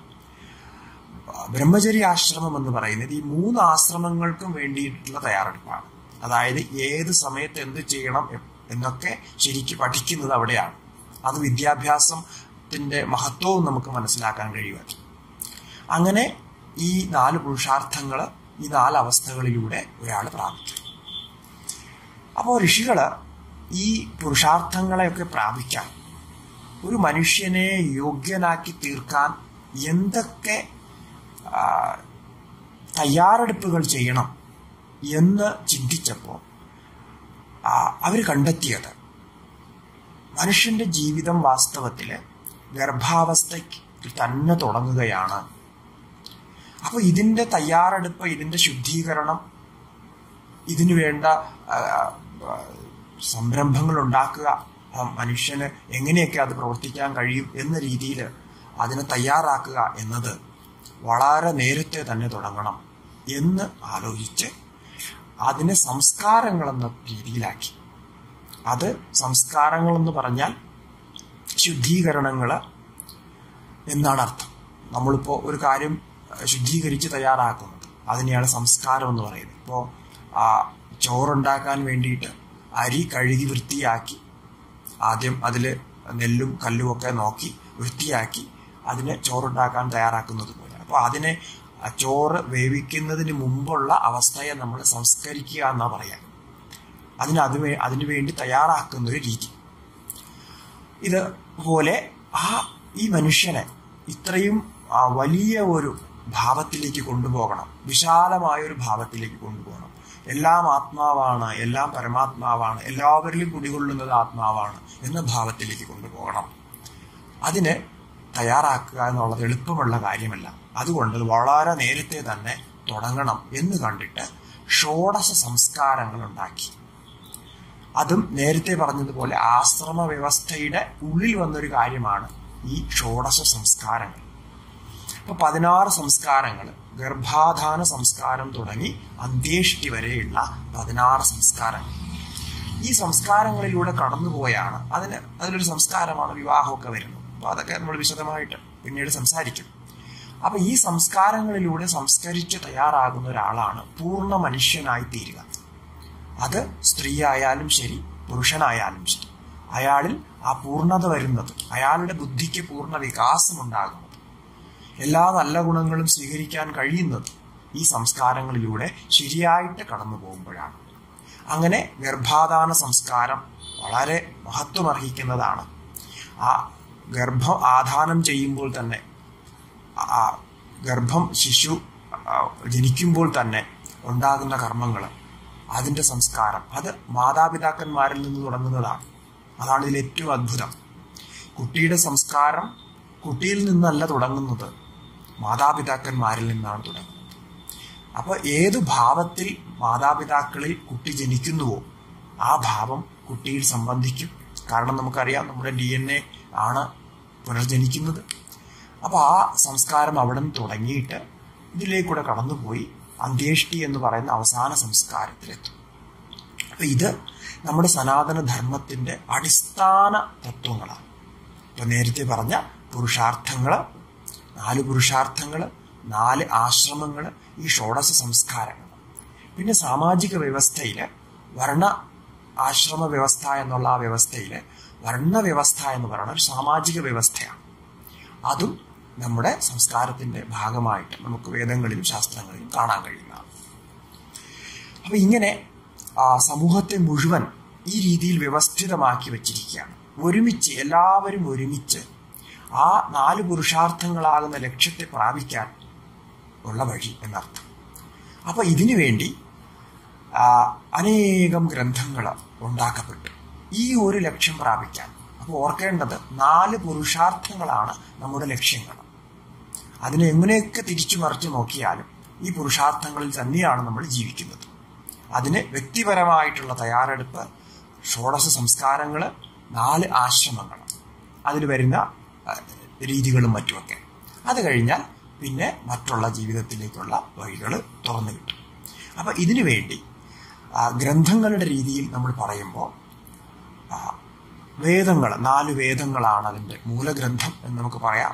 ബ്രഹ്മചര്യാശ്രമം എന്ന് പറയുന്നത് ഈ 3 ആശ്രമങ്ങൾക്കും വേണ്ടിയിട്ടുള്ള തയ്യാറെടുപ്പാണ്. അതായത് ഏത് സമയത്ത് എന്ത് ചെയ്യണം എന്നൊക്കെ ശരിക്കും പഠിക്കുന്നത് അവിടെയാണ്. അത് വിദ്യാഭ്യാസത്തിന്റെ മഹത്വവും നമുക്ക് മനസ്സിലാക്കാൻ കഴിയുക. അങ്ങനെ ഈ 4 പുരുഷാർത്ഥങ്ങൾ, ഈ 4 അവസ്ഥകളിലൂടെ ഒരാൾ പ്രാപിക്കും. അപ്പോൾ ഋഷികള് ഈ പുരുഷാർത്ഥങ്ങളെയൊക്കെ പ്രാപിക്കാൻ ഒരു മനുഷ്യനെ യോഗ്യനാക്കി തീർക്കാൻ എന്തൊക്കെ തയ്യാറെടുപ്പുകൾ ചെയ്യണം എന്ന് ചിന്തിച്ചപ്പോൾ അവർ കണ്ടെത്തിയത് മനുഷ്യന്റെ ജീവിതം വാസ്തവത്തിൽ ഗർഭാവസ്ഥയ്ക്ക് തന്നെ തുടങ്ങുകയാണ്. അപ്പോൾ ഇതിന്റെ തയ്യാറെടുപ്പ്, ഇതിന്റെ ശുദ്ധീകരണം, ഇതിനു വേണ്ട സംരംഭങ്ങൾ ഉണ്ടാക്കുക, മനുഷ്യന് എങ്ങനെയൊക്കെ അത് പ്രവർത്തിക്കാൻ കഴിയും എന്ന രീതിയിൽ അതിനെ തയ്യാറാക്കുക എന്നത് വളരെ നേരത്തെ തന്നെ തുടങ്ങണം എന്ന് ആലോചിച്ച് അതിനെ സംസ്കാരങ്ങളെന്ന രീതിയിലാക്കി. അത് സംസ്കാരങ്ങളെന്ന് പറഞ്ഞാൽ ശുദ്ധീകരണങ്ങൾ എന്നാണ് അർത്ഥം. നമ്മളിപ്പോൾ ഒരു കാര്യം ശുദ്ധീകരിച്ച് തയ്യാറാക്കുന്നത് അതിനെയാണ് സംസ്കാരം എന്ന് പറയുന്നത്. ഇപ്പോൾ ചോറുണ്ടാക്കാൻ വേണ്ടിയിട്ട് അരി കഴുകി വൃത്തിയാക്കി ആദ്യം അതിൽ നെല്ലും കല്ലും ഒക്കെ നോക്കി വൃത്തിയാക്കി അതിനെ ചോറുണ്ടാക്കാൻ തയ്യാറാക്കുന്നത് പോലെ. അപ്പോൾ അതിനെ ചോറ് വേവിക്കുന്നതിന് മുമ്പുള്ള അവസ്ഥയെ നമ്മൾ സംസ്കരിക്കുക എന്നാ പറയാം. അതിനു വേണ്ടി തയ്യാറാക്കുന്ന ഒരു രീതി. ഇതുപോലെ ഈ മനുഷ്യനെ ഇത്രയും വലിയ ഒരു ഭാവത്തിലേക്ക് കൊണ്ടുപോകണം, വിശാലമായൊരു ഭാവത്തിലേക്ക് കൊണ്ടുപോകണം. എല്ലാം ആത്മാവാണ്, എല്ലാം പരമാത്മാവാണ്, എല്ലാവരിലും കുടികൊള്ളുന്നത് ആത്മാവാണ് എന്ന ഭാവത്തിലേക്ക് കൊണ്ടുപോകണം. അതിന് തയ്യാറാക്കുക എന്നുള്ളത് എളുപ്പമുള്ള കാര്യമല്ല. അതുകൊണ്ട് വളരെ നേരത്തെ തന്നെ തുടങ്ങണം എന്ന് കണ്ടിട്ട് ഷോഡശ സംസ്കാരങ്ങൾ ഉണ്ടാക്കി. അതും നേരത്തെ പറഞ്ഞതുപോലെ ആശ്രമ വ്യവസ്ഥയുടെ ഉള്ളിൽ വന്നൊരു കാര്യമാണ് ഈ ഷോഡശ സംസ്കാരങ്ങൾ. അപ്പൊ 16 സംസ്കാരങ്ങൾ, ഗർഭാധാന സംസ്കാരം തുടങ്ങി അന്ത്യേഷ്ടി വരെയുള്ള 16 സംസ്കാരങ്ങൾ. ഈ സംസ്കാരങ്ങളിലൂടെ കടന്നുപോയാണ് അതിലൊരു സംസ്കാരമാണ് വിവാഹമൊക്കെ വരുന്നത്. അപ്പൊ അതൊക്കെ നമ്മൾ വിശദമായിട്ട് പിന്നീട് സംസാരിക്കും. അപ്പൊ ഈ സംസ്കാരങ്ങളിലൂടെ സംസ്കരിച്ച് തയ്യാറാകുന്ന ഒരാളാണ് പൂർണ്ണ മനുഷ്യനായി തീരുക. അത് സ്ത്രീ ആയാലും ശരി, പുരുഷനായാലും ശരി, അയാളിൽ ആ പൂർണ്ണത വരുന്നത്, അയാളുടെ ബുദ്ധിക്ക് പൂർണ്ണ വികാസം ഉണ്ടാകുന്നത്, എല്ലാ നല്ല ഗുണങ്ങളും സ്വീകരിക്കാൻ കഴിയുന്നത് ഈ സംസ്കാരങ്ങളിലൂടെ ശരിയായിട്ട് കടന്നു പോകുമ്പോഴാണ്. അങ്ങനെ ഗർഭാധാന സംസ്കാരം വളരെ മഹത്വമർഹിക്കുന്നതാണ്. ആ ഗർഭം ആധാനം ചെയ്യുമ്പോൾ തന്നെ, ആ ശിശു ജനിക്കുമ്പോൾ തന്നെ ഉണ്ടാകുന്ന കർമ്മങ്ങൾ, അതിന്റെ സംസ്കാരം, അത് മാതാപിതാക്കന്മാരിൽ നിന്ന് തുടങ്ങുന്നതാണ്. അതാണ് ഇതിൽ ഏറ്റവും അത്ഭുതം. കുട്ടിയുടെ സംസ്കാരം കുട്ടിയിൽ നിന്നല്ല തുടങ്ങുന്നത്, മാതാപിതാക്കന്മാരിൽ നിന്നാണ് തുടങ്ങുന്നത്. അപ്പൊ ഏതു ഭാവത്തിൽ മാതാപിതാക്കളിൽ കുട്ടി ജനിക്കുന്നുവോ ആ ഭാവം കുട്ടിയിൽ സംബന്ധിക്കും. കാരണം നമുക്കറിയാം, നമ്മുടെ DNA ആണ് പുനർജനിക്കുന്നത്. അപ്പൊ ആ സംസ്കാരം അവിടെ നിന്ന് തുടങ്ങിയിട്ട് ഇതിലേക്കൂടെ കടന്നുപോയി അന്ത്യേഷ്ടി എന്ന് പറയുന്ന അവസാന സംസ്കാരത്തിലെത്തും. അപ്പൊ ഇത് നമ്മുടെ സനാതന ധർമ്മത്തിന്റെ അടിസ്ഥാന തത്വങ്ങളാണ്. ഇപ്പൊ നേരത്തെ പറഞ്ഞ പുരുഷാർത്ഥങ്ങള്, 4 പുരുഷാർത്ഥങ്ങള്, 4 ആശ്രമങ്ങള്, ഈ ഷോഡശ സംസ്കാരങ്ങൾ. പിന്നെ സാമാജിക വ്യവസ്ഥയില് വർണ്ണ ആശ്രമ വ്യവസ്ഥ എന്നുള്ള ആ വ്യവസ്ഥയില് വർണ്ണവ്യവസ്ഥ എന്ന് പറയുന്ന ഒരു സാമാജിക വ്യവസ്ഥയാണ്. അതും നമ്മുടെ സംസ്കാരത്തിന്റെ ഭാഗമായിട്ട് നമുക്ക് വേദങ്ങളിലും ശാസ്ത്രങ്ങളിലും കാണാൻ കഴിയുന്നതാണ്. അപ്പൊ ഇങ്ങനെ സമൂഹത്തെ മുഴുവൻ ഈ രീതിയിൽ വ്യവസ്ഥിതമാക്കി വെച്ചിരിക്കുകയാണ്. ഒരുമിച്ച് എല്ലാവരും ഒരുമിച്ച് ആ 4 പുരുഷാർത്ഥങ്ങളാകുന്ന ലക്ഷ്യത്തെ പ്രാപിക്കാൻ ഉള്ള വഴി എന്നർത്ഥം. അപ്പൊ ഇതിനു വേണ്ടി അനേകം ഗ്രന്ഥങ്ങൾ ഉണ്ടാക്കപ്പെട്ടു ഈ ഒരു ലക്ഷ്യം പ്രാപിക്കാൻ. അപ്പൊ ഓർക്കേണ്ടത് 4 പുരുഷാർത്ഥങ്ങളാണ് നമ്മുടെ ലക്ഷ്യങ്ങൾ. അതിനെ എങ്ങനെയൊക്കെ തിരിച്ചു മറിച്ച് നോക്കിയാലും ഈ പുരുഷാർത്ഥങ്ങളിൽ തന്നെയാണ് നമ്മൾ ജീവിക്കുന്നത്. അതിന് വ്യക്തിപരമായിട്ടുള്ള തയ്യാറെടുപ്പ്, ഷോഡശ സംസ്കാരങ്ങള്, 4 ആശ്രമങ്ങൾ, അതിൽ വരുന്ന രീതികളും മറ്റുമൊക്കെ. അത് കഴിഞ്ഞാൽ പിന്നെ മറ്റുള്ള ജീവിതത്തിലേക്കുള്ള വഴികൾ തുറന്നു കിട്ടും. അപ്പൊ ഇതിനു വേണ്ടി ഗ്രന്ഥങ്ങളുടെ രീതിയിൽ നമ്മൾ പറയുമ്പോൾ വേദങ്ങൾ, 4 വേദങ്ങളാണ് അതിൻ്റെ മൂലഗ്രന്ഥം എന്ന് നമുക്ക് പറയാം.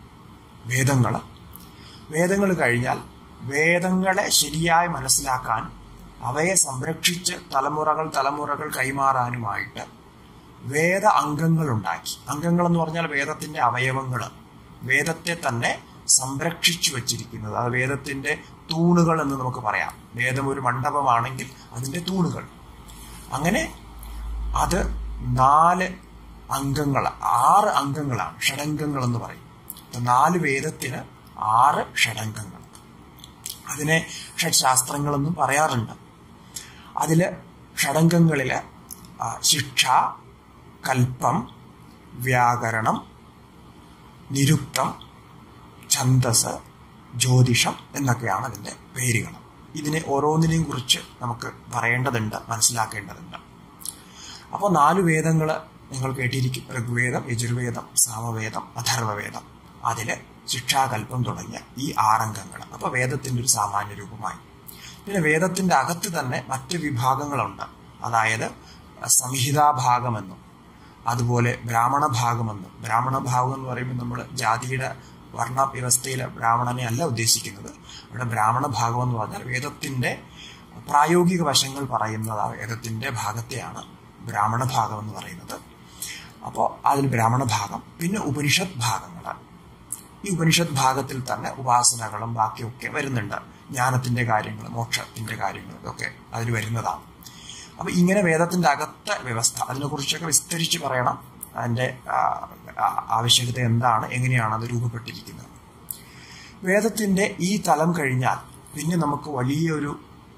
വേദങ്ങൾ കഴിഞ്ഞാൽ വേദങ്ങളെ ശരിയായി മനസ്സിലാക്കാൻ, അവയെ സംരക്ഷിച്ച് തലമുറകൾ കൈമാറാനുമായിട്ട് വേദ അംഗങ്ങൾ ഉണ്ടാക്കി. അംഗങ്ങൾ എന്ന് പറഞ്ഞാൽ വേദത്തിന്റെ അവയവങ്ങൾ, വേദത്തെ തന്നെ സംരക്ഷിച്ചു വച്ചിരിക്കുന്നത്. അത് വേദത്തിന്റെ തൂണുകൾ എന്ന് നമുക്ക് പറയാം. വേദം ഒരു മണ്ഡപമാണെങ്കിൽ അതിന്റെ തൂണുകൾ. അങ്ങനെ അത് 4 അംഗങ്ങൾ, 6 അംഗങ്ങളാണ്, ഷഡംഗങ്ങൾ എന്ന് പറയും. 4 വേദത്തിന് 6 ഷഡംഗങ്ങൾ. അതിനെ ഷഡ്ശാസ്ത്രങ്ങളെന്നും പറയാറുണ്ട്. അതില് ഷഡംഗങ്ങളില് ശിക്ഷ, കൽപ്പം, വ്യാകരണം, നിരുക്തം, ഛന്ദസ്, ജ്യോതിഷം എന്നൊക്കെയാണ് അതിൻ്റെ പേരുകൾ. ഇതിനെ ഓരോന്നിനെയും കുറിച്ച് നമുക്ക് പറയേണ്ടതുണ്ട്, മനസ്സിലാക്കേണ്ടതുണ്ട്. അപ്പോൾ 4 വേദങ്ങൾ നിങ്ങൾ കേട്ടിരിക്കും. ഋഗ്വേദം, യജുർവേദം, സാമവേദം, അഥർവവേദം. അതില് ശിക്ഷാകൽപ്പം തുടങ്ങിയ ഈ 6 അംഗങ്ങൾ. അപ്പോൾ വേദത്തിന്റെ ഒരു സാമാന്യ രൂപമായി. പിന്നെ വേദത്തിന്റെ അകത്ത് തന്നെ മറ്റ് വിഭാഗങ്ങളുണ്ട്. അതായത് സംഹിതാഭാഗമെന്നും അതുപോലെ ബ്രാഹ്മണ ഭാഗമെന്നും. ബ്രാഹ്മണ ഭാഗം എന്ന് പറയുമ്പോൾ നമ്മൾ ജാതിയുടെ വർണ്ണ വ്യവസ്ഥയിലെ ബ്രാഹ്മണനെ അല്ല ഉദ്ദേശിക്കുന്നത്. ഇവിടെ ബ്രാഹ്മണ ഭാഗം എന്ന് പറഞ്ഞാൽ വേദത്തിന്റെ പ്രായോഗിക വശങ്ങൾ പറയുന്നത് ആ വേദത്തിന്റെ ഭാഗത്തെയാണ് ബ്രാഹ്മണ ഭാഗം എന്ന് പറയുന്നത്. അപ്പോൾ അതിൽ ബ്രാഹ്മണ ഭാഗം. പിന്നെ ഉപനിഷത്ത് ഭാഗങ്ങൾ. ഈ ഉപനിഷത്ത് ഭാഗത്തിൽ തന്നെ ഉപാസനകളും ബാക്കിയൊക്കെ വരുന്നുണ്ട്. ജ്ഞാനത്തിന്റെ കാര്യങ്ങൾ, മോക്ഷത്തിന്റെ കാര്യങ്ങൾ, ഇതൊക്കെ അതിൽ വരുന്നതാണ്. അപ്പൊ ഇങ്ങനെ വേദത്തിന്റെ അകത്തെ വ്യവസ്ഥ, അതിനെക്കുറിച്ചൊക്കെ വിസ്തരിച്ച് പറയണം. അതിന്റെ ആവശ്യകത എന്താണ്, എങ്ങനെയാണ് അത് രൂപപ്പെട്ടിരിക്കുന്നത്. വേദത്തിന്റെ ഈ തലം കഴിഞ്ഞാൽ പിന്നെ നമുക്ക് വലിയൊരു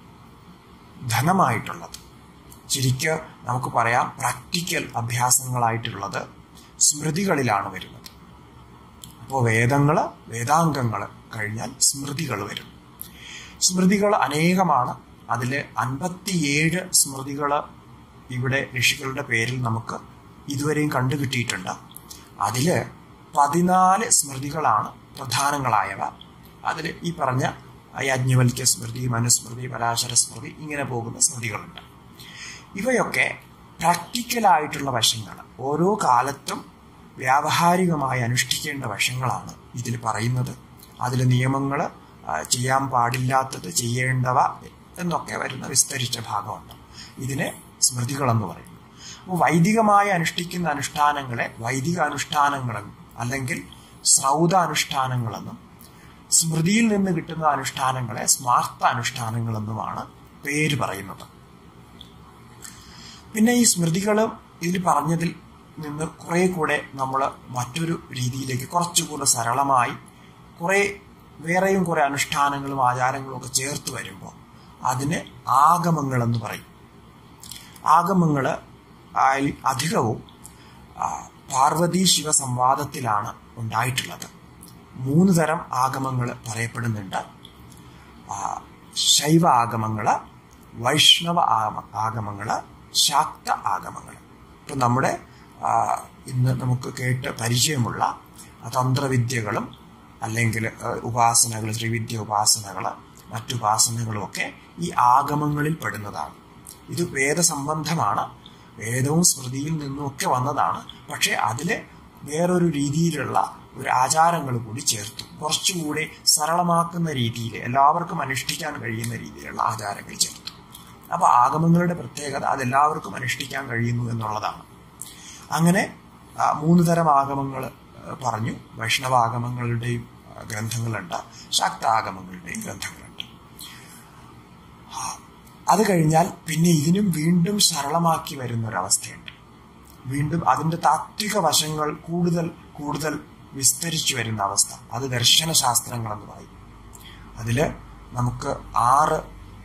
ധനമായിട്ടുള്ളത്, ശരിക്ക് നമുക്ക് പറയാം പ്രാക്ടിക്കൽ അഭ്യാസങ്ങളായിട്ടുള്ളത് സ്മൃതികളിലാണ് വരുന്നത്. അപ്പോൾ വേദാംഗങ്ങൾ കഴിഞ്ഞാൽ സ്മൃതികൾ വരും. സ്മൃതികൾ അനേകമാണ്. അതിൽ 57 സ്മൃതികൾ ഇവിടെ ഋഷികളുടെ പേരിൽ നമുക്ക് ഇതുവരെയും കണ്ടുകിട്ടിയിട്ടുണ്ട്. അതിൽ 14 സ്മൃതികളാണ് പ്രധാനങ്ങളായവ. അതിൽ ഈ പറഞ്ഞ യാജ്ഞവൽക്യ സ്മൃതി, മനുസ്മൃതി, പരാശര സ്മൃതി, ഇങ്ങനെ പോകുന്ന സ്മൃതികളുണ്ട്. ഇവയൊക്കെ പ്രാക്ടിക്കലായിട്ടുള്ള വശങ്ങൾ, ഓരോ കാലത്തും വ്യാവഹാരികമായി അനുഷ്ഠിക്കേണ്ട വശങ്ങളാണ് ഇതിൽ പറയുന്നത്. അതിൽ നിയമങ്ങൾ, ചെയ്യാൻ പാടില്ലാത്തത്, ചെയ്യേണ്ടവ എന്നൊക്കെ വരുന്ന വിസ്തരിച്ച ഭാഗമുണ്ട്. ഇതിനെ സ്മൃതികളെന്ന് പറയുന്നു. അപ്പോൾ വൈദികമായി അനുഷ്ഠിക്കുന്ന അനുഷ്ഠാനങ്ങളെ വൈദിക അനുഷ്ഠാനങ്ങളെന്നും അല്ലെങ്കിൽ ശ്രൗത അനുഷ്ഠാനങ്ങളെന്നും, സ്മൃതിയിൽ നിന്ന് കിട്ടുന്ന അനുഷ്ഠാനങ്ങളെ സ്മാർത്ത അനുഷ്ഠാനങ്ങളെന്നുമാണ് പേര് പറയുന്നത്. പിന്നെ ഈ സ്മൃതികൾ ഇതിൽ പറഞ്ഞതിൽ നിന്ന് കുറെ കൂടെ നമ്മൾ മറ്റൊരു രീതിയിലേക്ക് കുറച്ചുകൂടെ സരളമായി വേറെയും കുറെ അനുഷ്ഠാനങ്ങളും ആചാരങ്ങളും ഒക്കെ ചേർത്ത് വരുമ്പോൾ അതിന് ആഗമങ്ങളെന്ന് പറയും. ആഗമങ്ങൾ അധികവും പാർവതി ശിവ സംവാദത്തിലാണ് ഉണ്ടായിട്ടുള്ളത്. 3 തരം ആഗമങ്ങൾ പറയപ്പെടുന്നുണ്ട്. ശൈവ ആഗമങ്ങൾ, വൈഷ്ണവ ആഗമങ്ങൾ, ശാക്ത ആഗമങ്ങൾ. ഇപ്പം നമ്മുടെ ഇന്ന് നമുക്ക് കേട്ട് പരിചയമുള്ള തന്ത്രവിദ്യകളും അല്ലെങ്കിൽ ഉപാസനകൾ, ശ്രീവിദ്യ ഉപാസനകൾ, മറ്റുപാസനകളും ഒക്കെ ഈ ആഗമങ്ങളിൽ പെടുന്നതാണ്. ഇത് വേദസംബന്ധമാണ്, വേദവും സ്മൃതിയിൽ നിന്നുമൊക്കെ വന്നതാണ്. പക്ഷെ അതിൽ വേറൊരു രീതിയിലുള്ള ഒരു ആചാരങ്ങൾ കൂടി ചേർത്തു, കുറച്ചുകൂടി സരളമാക്കുന്ന രീതിയിൽ, എല്ലാവർക്കും അനുഷ്ഠിക്കാൻ കഴിയുന്ന രീതിയിലുള്ള ആചാരങ്ങൾ ചേർത്തു. അപ്പോൾ ആഗമങ്ങളുടെ പ്രത്യേകത അതെല്ലാവർക്കും അനുഷ്ഠിക്കാൻ കഴിയുന്നു എന്നുള്ളതാണ്. അങ്ങനെ 3 തരം ആഗമങ്ങൾ പറഞ്ഞു. വൈഷ്ണവ ആഗമങ്ങളുടെയും ഗ്രന്ഥങ്ങളുണ്ട്, ശാക്ത ആഗമങ്ങളുടെയും ഗ്രന്ഥങ്ങളുണ്ട്. അത് കഴിഞ്ഞാൽ പിന്നെ ഇതിനും വീണ്ടും സരളമാക്കി വരുന്നൊരവസ്ഥയുണ്ട്. വീണ്ടും അതിൻ്റെ താത്വിക വശങ്ങൾ കൂടുതൽ വിസ്തരിച്ചു വരുന്ന അവസ്ഥ. അത് ദർശനശാസ്ത്രങ്ങളെന്ന് പറയും. അതിൽ നമുക്ക് 6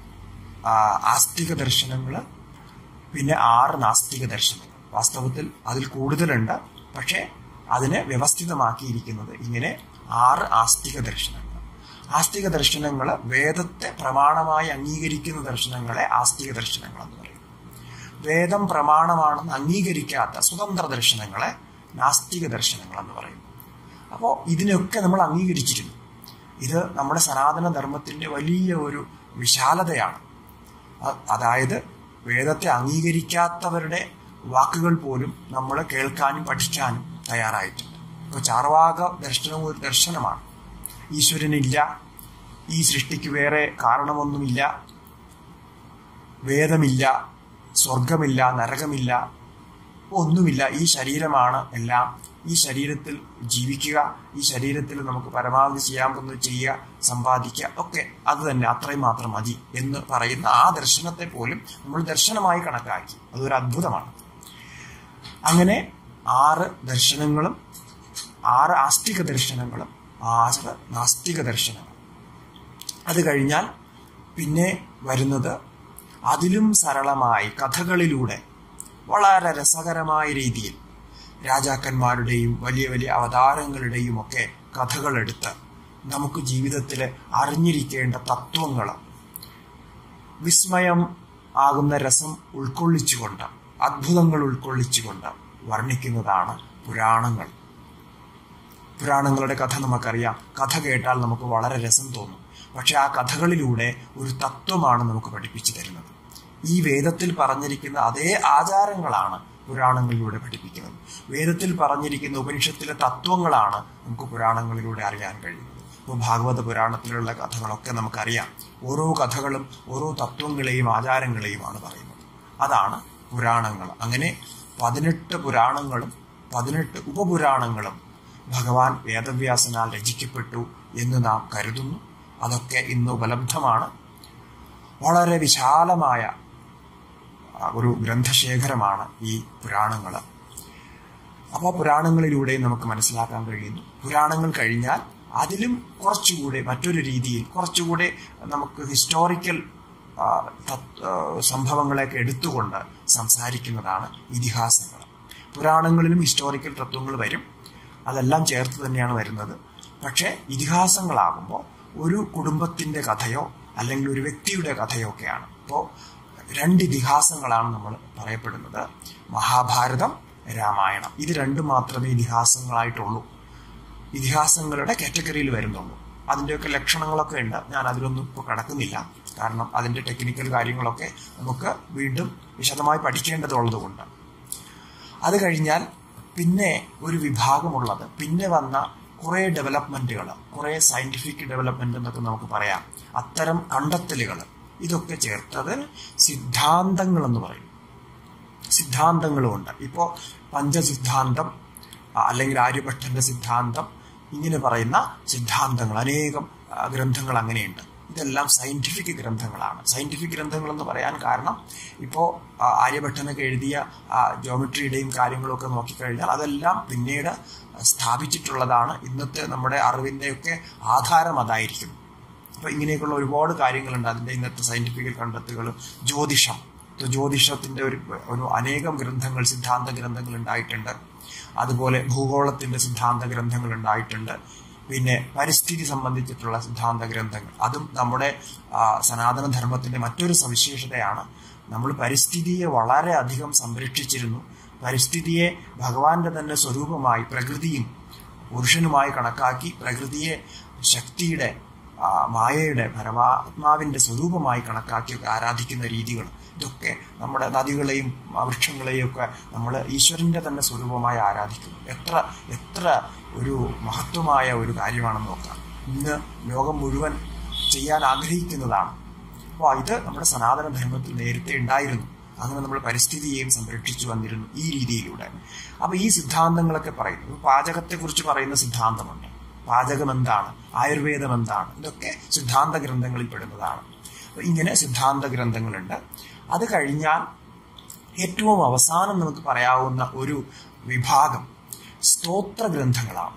ആസ്തിക ദർശനങ്ങൾ, പിന്നെ 6 നാസ്തിക ദർശനങ്ങൾ. വാസ്തവത്തിൽ അതിൽ കൂടുതലുണ്ട്, പക്ഷെ അതിനെ വ്യവസ്ഥിതമാക്കിയിരിക്കുന്നത് ഇങ്ങനെ 6 ആസ്തിക ദർശനങ്ങൾ. ആസ്തിക ദർശനങ്ങൾ വേദത്തെ പ്രമാണമായി അംഗീകരിക്കുന്ന ദർശനങ്ങളെ ആസ്തിക ദർശനങ്ങൾ എന്ന് പറയും. വേദം പ്രമാണമാണെന്ന് അംഗീകരിക്കാത്ത സ്വതന്ത്ര ദർശനങ്ങളെ നാസ്തിക ദർശനങ്ങൾ എന്ന് പറയും. അപ്പോൾ ഇതിനൊക്കെ നമ്മൾ അംഗീകരിച്ചിരുന്നു. ഇത് നമ്മുടെ സനാതന ധർമ്മത്തിന്റെ വലിയ ഒരു വിശാലതയാണ്. അതായത് വേദത്തെ അംഗീകരിക്കാത്തവരുടെ വാക്കുകൾ പോലും നമ്മൾ കേൾക്കാനും പഠിക്കാനും തയ്യാറായിട്ടുണ്ട്. ഇപ്പോൾ ചാർവാക ദർശനവും ഒരു ദർശനമാണ്. ഈശ്വരനില്ല, ഈ സൃഷ്ടിക്ക് വേറെ കാരണമൊന്നുമില്ല, വേദമില്ല, സ്വർഗമില്ല, നരകമില്ല, ഒന്നുമില്ല, ഈ ശരീരമാണ് എല്ലാം, ഈ ശരീരത്തിൽ ജീവിക്കുക, ഈ ശരീരത്തിൽ നമുക്ക് പരമാവധി ചെയ്യാൻ പറ്റുന്നത് ചെയ്യുക, സമ്പാദിക്കുക, ഒക്കെ അത് തന്നെ, അത്രയും മാത്രം മതി എന്ന് പറയുന്ന ആ ദർശനത്തെ പോലും നമ്മൾ ദർശനമായി കണക്കാക്കി. അതൊരു അത്ഭുതമാണ്. അങ്ങനെ 6 ദർശനങ്ങളും 6 ആസ്തിക ദർശനങ്ങളും 6 നാസ്തിക ദർശനങ്ങളും. അത് കഴിഞ്ഞാൽ പിന്നെ വരുന്നത് അതിലും സരളമായി കഥകളിലൂടെ വളരെ രസകരമായ രീതിയിൽ രാജാക്കന്മാരുടെയും വലിയ വലിയ അവതാരങ്ങളുടെയും ഒക്കെ കഥകളെടുത്ത് നമുക്ക് ജീവിതത്തിൽ അറിഞ്ഞിരിക്കേണ്ട തത്വങ്ങൾ വിസ്മയം ആകുന്ന രസം ഉൾക്കൊള്ളിച്ചുകൊണ്ട്, അത്ഭുതങ്ങൾ ഉൾക്കൊള്ളിച്ചുകൊണ്ട് വർണ്ണിക്കുന്നതാണ് പുരാണങ്ങൾ. പുരാണങ്ങളുടെ കഥ നമുക്കറിയാം. കഥ കേട്ടാൽ നമുക്ക് വളരെ രസം തോന്നും. പക്ഷെ ആ കഥകളിലൂടെ ഒരു തത്വമാണ് നമുക്ക് പഠിപ്പിച്ചു തരുന്നത്. ഈ വേദത്തിൽ പറഞ്ഞിരിക്കുന്ന അതേ ആചാരങ്ങളാണ് പുരാണങ്ങളിലൂടെ പഠിപ്പിക്കുന്നത്. വേദത്തിൽ പറഞ്ഞിരിക്കുന്ന ഉപനിഷത്തിലെ തത്വങ്ങളാണ് നമുക്ക് പുരാണങ്ങളിലൂടെ അറിയാൻ കഴിയുന്നത്. ഇപ്പോൾ ഭാഗവത പുരാണത്തിലുള്ള കഥകളൊക്കെ നമുക്കറിയാം. ഓരോ കഥകളും ഓരോ തത്വങ്ങളെയും ആചാരങ്ങളെയുമാണ് പറയുന്നത്. അതാണ് പുരാണങ്ങൾ. അങ്ങനെ 18 പുരാണങ്ങളും 18 ഉപപുരാണങ്ങളും ഭഗവാൻ വേദവ്യാസനാൽ രചിക്കപ്പെട്ടു എന്ന് നാം കരുതുന്നു. അതൊക്കെ ഇന്ന് ഉപലബ്ധമാണ്. വളരെ വിശാലമായ ഒരു ഗ്രന്ഥശേഖരമാണ് ഈ പുരാണങ്ങൾ. അപ്പോൾ പുരാണങ്ങളിലൂടെ നമുക്ക് മനസ്സിലാക്കാൻ കഴിയുന്നു. പുരാണങ്ങൾ കഴിഞ്ഞാൽ അതിലും കുറച്ചുകൂടെ മറ്റൊരു രീതിയിൽ കുറച്ചുകൂടെ നമുക്ക് ഹിസ്റ്റോറിക്കൽ സംഭവങ്ങളെയൊക്കെ എടുത്തുകൊണ്ട് സംസാരിക്കുന്നതാണ് ഇതിഹാസങ്ങൾ. പുരാണങ്ങളിലും ഹിസ്റ്റോറിക്കൽ തത്വങ്ങൾ വരും, അതെല്ലാം ചേർത്ത് തന്നെയാണ് വരുന്നത്. പക്ഷേ ഇതിഹാസങ്ങളാകുമ്പോൾ ഒരു കുടുംബത്തിന്റെ കഥയോ അല്ലെങ്കിൽ ഒരു വ്യക്തിയുടെ കഥയോ ഒക്കെയാണ്. ഇപ്പോൾ 2 ഇതിഹാസങ്ങളാണ് നമ്മൾ പറയപ്പെടുന്നത്: മഹാഭാരതം, രാമായണം. ഇത് 2 മാത്രമേ ഇതിഹാസങ്ങളായിട്ടുള്ളൂ. ഇതിഹാസങ്ങളുടെ കാറ്റഗറിയിൽ വരുന്നുള്ളൂ. അതിൻ്റെയൊക്കെ ലക്ഷണങ്ങളൊക്കെ ഉണ്ട്. ഞാൻ അതിലൊന്നും ഇപ്പോൾ കടക്കുന്നില്ല. കാരണം അതിൻ്റെ ടെക്നിക്കൽ കാര്യങ്ങളൊക്കെ നമുക്ക് വീണ്ടും വിശദമായി പഠിക്കേണ്ടതുള്ളത് കൊണ്ട്. അത് കഴിഞ്ഞാൽ പിന്നെ ഒരു വിഭാഗമുള്ളത്, പിന്നെ വന്ന കുറേ ഡെവലപ്മെൻറ്റുകൾ, കുറേ സയൻറ്റിഫിക് ഡെവലപ്മെൻ്റ് എന്നൊക്കെ നമുക്ക് പറയാം. അത്തരം കണ്ടെത്തലുകൾ ഇതൊക്കെ ചേർത്തത് സിദ്ധാന്തങ്ങളെന്ന് പറയും. സിദ്ധാന്തങ്ങളുമുണ്ട്. ഇപ്പോൾ പഞ്ചസിദ്ധാന്തം അല്ലെങ്കിൽ ആര്യഭട്ടന്റെ സിദ്ധാന്തം, ഇങ്ങനെ പറയുന്ന സിദ്ധാന്തങ്ങൾ, അനേകം ഗ്രന്ഥങ്ങൾ അങ്ങനെയുണ്ട്. ഇതെല്ലാം സയൻറ്റിഫിക് ഗ്രന്ഥങ്ങളാണ്. സയൻറ്റിഫിക് ഗ്രന്ഥങ്ങൾ എന്ന് പറയാൻ കാരണം ഇപ്പോൾ ആര്യഭട്ടനൊക്കെ എഴുതിയ ജോമെട്രിയുടെയും കാര്യങ്ങളൊക്കെ നോക്കിക്കഴിഞ്ഞാൽ അതെല്ലാം പിന്നീട് സ്ഥാപിച്ചിട്ടുള്ളതാണ്. ഇന്നത്തെ നമ്മുടെ അറിവിൻ്റെയൊക്കെ ആധാരം അതായിരിക്കും. അപ്പോൾ ഇങ്ങനെയൊക്കെയുള്ള ഒരുപാട് കാര്യങ്ങളുണ്ട് അതിൻ്റെ ഇന്നത്തെ സയൻറ്റിഫിക് കണ്ടെത്തുകൾ. ജ്യോതിഷത്തിൻ്റെ ഒരു അനേകം ഗ്രന്ഥങ്ങൾ, സിദ്ധാന്ത ഗ്രന്ഥങ്ങൾ ഉണ്ടായിട്ടുണ്ട്. അതുപോലെ ഭൂഗോളത്തിൻ്റെ സിദ്ധാന്ത ഗ്രന്ഥങ്ങൾ ഉണ്ടായിട്ടുണ്ട്. പിന്നെ പരിസ്ഥിതി സംബന്ധിച്ചിട്ടുള്ള സിദ്ധാന്ത ഗ്രന്ഥങ്ങൾ, അതും നമ്മുടെ സനാതനധർമ്മത്തിൻ്റെ മറ്റൊരു സവിശേഷതയാണ്. നമ്മൾ പരിസ്ഥിതിയെ വളരെ അധികം സംരക്ഷിച്ചിരുന്നു. പരിസ്ഥിതിയെ ഭഗവാന്റെ തന്നെ സ്വരൂപമായി, പ്രകൃതിയും പുരുഷനുമായി കണക്കാക്കി പ്രകൃതിയെ ശക്തിയുടെ, മായയുടെ, പരമാത്മാവിൻ്റെ സ്വരൂപമായി കണക്കാക്കി ആരാധിക്കുന്ന രീതികൾ, ഇതൊക്കെ നമ്മുടെ നദികളെയും വൃക്ഷങ്ങളെയും ഒക്കെ നമ്മൾ ഈശ്വരൻ്റെ തന്നെ സ്വരൂപമായി ആരാധിക്കുന്നു. എത്ര ഒരു മഹത്വമായ ഒരു കാര്യമാണെന്ന് നോക്കാം. ഇന്ന് ലോകം മുഴുവൻ ചെയ്യാൻ ആഗ്രഹിക്കുന്നതാണ്. അപ്പോൾ ഇത് നമ്മുടെ സനാതന ധർമ്മത്തിൽ നേരത്തെ ഉണ്ടായിരുന്നു. അങ്ങനെ നമ്മൾ പരിസ്ഥിതിയെയും സംരക്ഷിച്ചു വന്നിരുന്നു ഈ രീതിയിലൂടെ. അപ്പോൾ ഈ സിദ്ധാന്തങ്ങളൊക്കെ പറയുന്നു. പാചകത്തെക്കുറിച്ച് പറയുന്ന സിദ്ധാന്തമുണ്ട്. പാചകം എന്താണ്, ആയുർവേദം എന്താണ്, ഇതൊക്കെ സിദ്ധാന്ത ഗ്രന്ഥങ്ങളിൽ പെടുന്നതാണ്. അപ്പോൾ ഇങ്ങനെ സിദ്ധാന്ത ഗ്രന്ഥങ്ങളുണ്ട്. അത് കഴിഞ്ഞാൽ ഏറ്റവും അവസാനം നമുക്ക് പറയാവുന്ന ഒരു വിഭാഗം സ്തോത്ര ഗ്രന്ഥങ്ങളാണ്.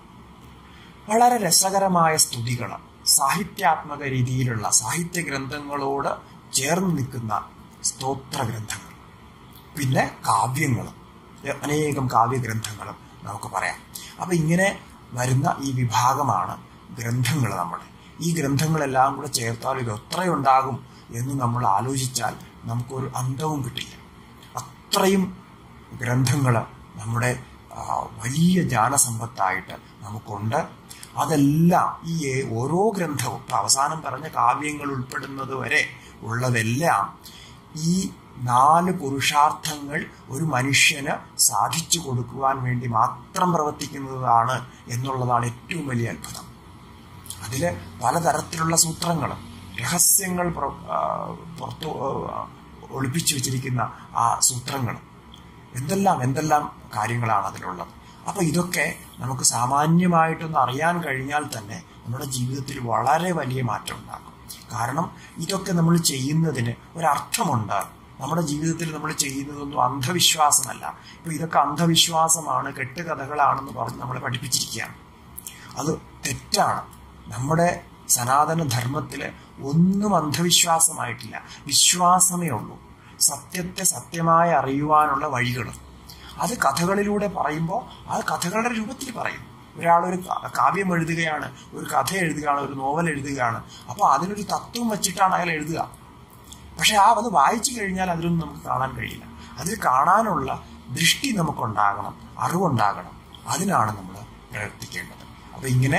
വളരെ രസകരമായ സ്തുതികൾ, സാഹിത്യാത്മക രീതിയിലുള്ള സാഹിത്യ ഗ്രന്ഥങ്ങളോട് ചേർന്ന് നിൽക്കുന്ന സ്തോത്ര ഗ്രന്ഥങ്ങൾ. പിന്നെ കാവ്യങ്ങൾ, അനേകം കാവ്യഗ്രന്ഥങ്ങളും നമുക്ക് പറയാം. അപ്പം ഇങ്ങനെ വരുന്ന ഈ വിഭാഗമാണ് ഗ്രന്ഥങ്ങൾ. നമ്മുടെ ഈ ഗ്രന്ഥങ്ങളെല്ലാം കൂടെ ചേർത്താൽ ഇത് എത്രയുണ്ടാകും എന്ന് നമ്മൾ ആലോചിച്ചാൽ നമുക്കൊരു അന്തവും കിട്ടില്ല. അത്രയും ഗ്രന്ഥങ്ങൾ നമ്മുടെ വലിയ ജ്ഞാനസമ്പത്തായിട്ട് നമുക്കുണ്ട്. അതെല്ലാം ഈ ഓരോ ഗ്രന്ഥവും, അവസാനം പറഞ്ഞ കാവ്യങ്ങൾ ഉൾപ്പെടുന്നത് വരെ ഉള്ളതെല്ലാം ഈ 4 പുരുഷാർത്ഥങ്ങൾ ഒരു മനുഷ്യന് സാധിച്ചു കൊടുക്കുവാൻ വേണ്ടി മാത്രം പ്രവർത്തിക്കുന്നതാണ് എന്നുള്ളതാണ് ഏറ്റവും വലിയ അത്ഭുതം. അതിൽ പലതരത്തിലുള്ള സൂത്രങ്ങളും രഹസ്യങ്ങൾ പുറത്തു ഒളിപ്പിച്ചു വെച്ചിരിക്കുന്ന ആ സൂത്രങ്ങളും എന്തെല്ലാം കാര്യങ്ങളാണ് അതിലുള്ളത്. അപ്പോൾ ഇതൊക്കെ നമുക്ക് സാമാന്യമായിട്ടൊന്ന് അറിയാൻ കഴിഞ്ഞാൽ തന്നെ നമ്മുടെ ജീവിതത്തിൽ വളരെ വലിയ മാറ്റം ഉണ്ടാകും. കാരണം ഇതൊക്കെ നമ്മൾ ചെയ്യുന്നതിന് ഒരർത്ഥമുണ്ട്. നമ്മുടെ ജീവിതത്തിൽ നമ്മൾ ചെയ്യുന്നതൊന്നും അന്ധവിശ്വാസമല്ല. ഇപ്പോൾ ഇതൊക്കെ അന്ധവിശ്വാസമാണ്, കെട്ടുകഥകളാണെന്ന് പറഞ്ഞ് നമ്മളെ പഠിപ്പിച്ചിരിക്കുകയാണ്. അത് തെറ്റാണ്. നമ്മുടെ സനാതന ധർമ്മത്തിൽ ഒന്നും അന്ധവിശ്വാസമായിട്ടില്ല, വിശ്വാസമേ ഉള്ളൂ. സത്യത്തെ സത്യമായി അറിയുവാനുള്ള വഴികളും അത് കഥകളിലൂടെ പറയുമ്പോൾ അത് കഥകളുടെ രൂപത്തിൽ പറയും. ഒരാളൊരു കാവ്യം എഴുതുകയാണ്, ഒരു കഥ എഴുതുകയാണ്, ഒരു നോവൽ എഴുതുകയാണ്. അപ്പോൾ അതിനൊരു തത്വം വെച്ചിട്ടാണ് അയാൾ എഴുതുക. പക്ഷെ അത് വായിച്ചു കഴിഞ്ഞാൽ അതിലൊന്നും നമുക്ക് കാണാൻ കഴിയില്ല. അതിൽ കാണാനുള്ള ദൃഷ്ടി നമുക്കുണ്ടാകണം, അറിവുണ്ടാകണം. അതിനാണ് നമ്മൾ പ്രവർത്തിക്കേണ്ടത്. അപ്പം ഇങ്ങനെ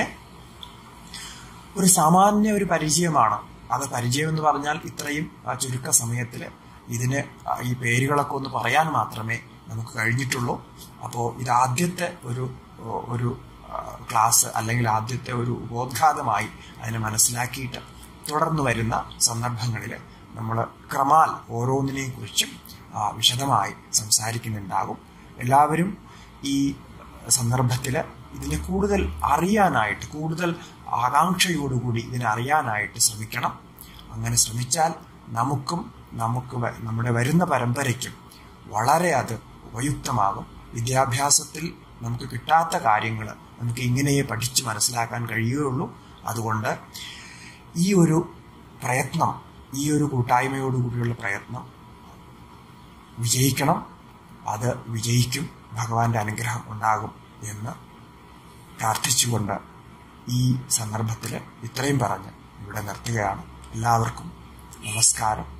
ഒരു സാമാന്യ ഒരു പരിചയമാണ്. അത് പരിചയം എന്ന് പറഞ്ഞാൽ ഇത്രയും ചുരുക്ക സമയത്തിൽ ഇതിന് ഈ പേരുകളൊക്കെ ഒന്ന് പറയാൻ മാത്രമേ നമുക്ക് കഴിഞ്ഞിട്ടുള്ളൂ. അപ്പോൾ ഇത് ആദ്യത്തെ ഒരു ക്ലാസ് അല്ലെങ്കിൽ ആദ്യത്തെ ഒരു ഉപോദ്ഘാതമായി അതിനെ മനസ്സിലാക്കിയിട്ട് തുടർന്ന് വരുന്ന സന്ദർഭങ്ങളിൽ നമ്മൾ ക്രമാൽ ഓരോന്നിനെയും കുറിച്ചും വിശദമായി സംസാരിക്കുന്നുണ്ടാകും. എല്ലാവരും ഈ സന്ദർഭത്തിൽ ഇതിനെ കൂടുതൽ അറിയാനായിട്ട്, കൂടുതൽ ആകാംക്ഷയോടുകൂടി ഇതിനെ അറിയാനായിട്ട് ശ്രമിക്കണം. അങ്ങനെ ശ്രമിച്ചാൽ നമ്മുടെ വരുന്ന പരമ്പരയ്ക്കും വളരെ അത് ഉപയുക്തമാകും. വിദ്യാഭ്യാസത്തിൽ നമുക്ക് കിട്ടാത്ത കാര്യങ്ങൾ നമുക്ക് ഇങ്ങനെയേ പഠിച്ച് മനസ്സിലാക്കാൻ കഴിയുകയുള്ളൂ. അതുകൊണ്ട് ഈ ഒരു പ്രയത്നം, ഈ ഒരു കൂട്ടായ്മയോടുകൂടിയുള്ള പ്രയത്നം വിജയിക്കണം. അത് വിജയിക്കും. ഭഗവാന്റെ അനുഗ്രഹം ഉണ്ടാകും എന്ന് പ്രാർത്ഥിച്ചുകൊണ്ട് ഈ സന്ദർഭത്തിൽ ഇത്രയും പറഞ്ഞ് ഇവിടെ നിർത്തുകയാണ്. എല്ലാവർക്കും നമസ്കാരം.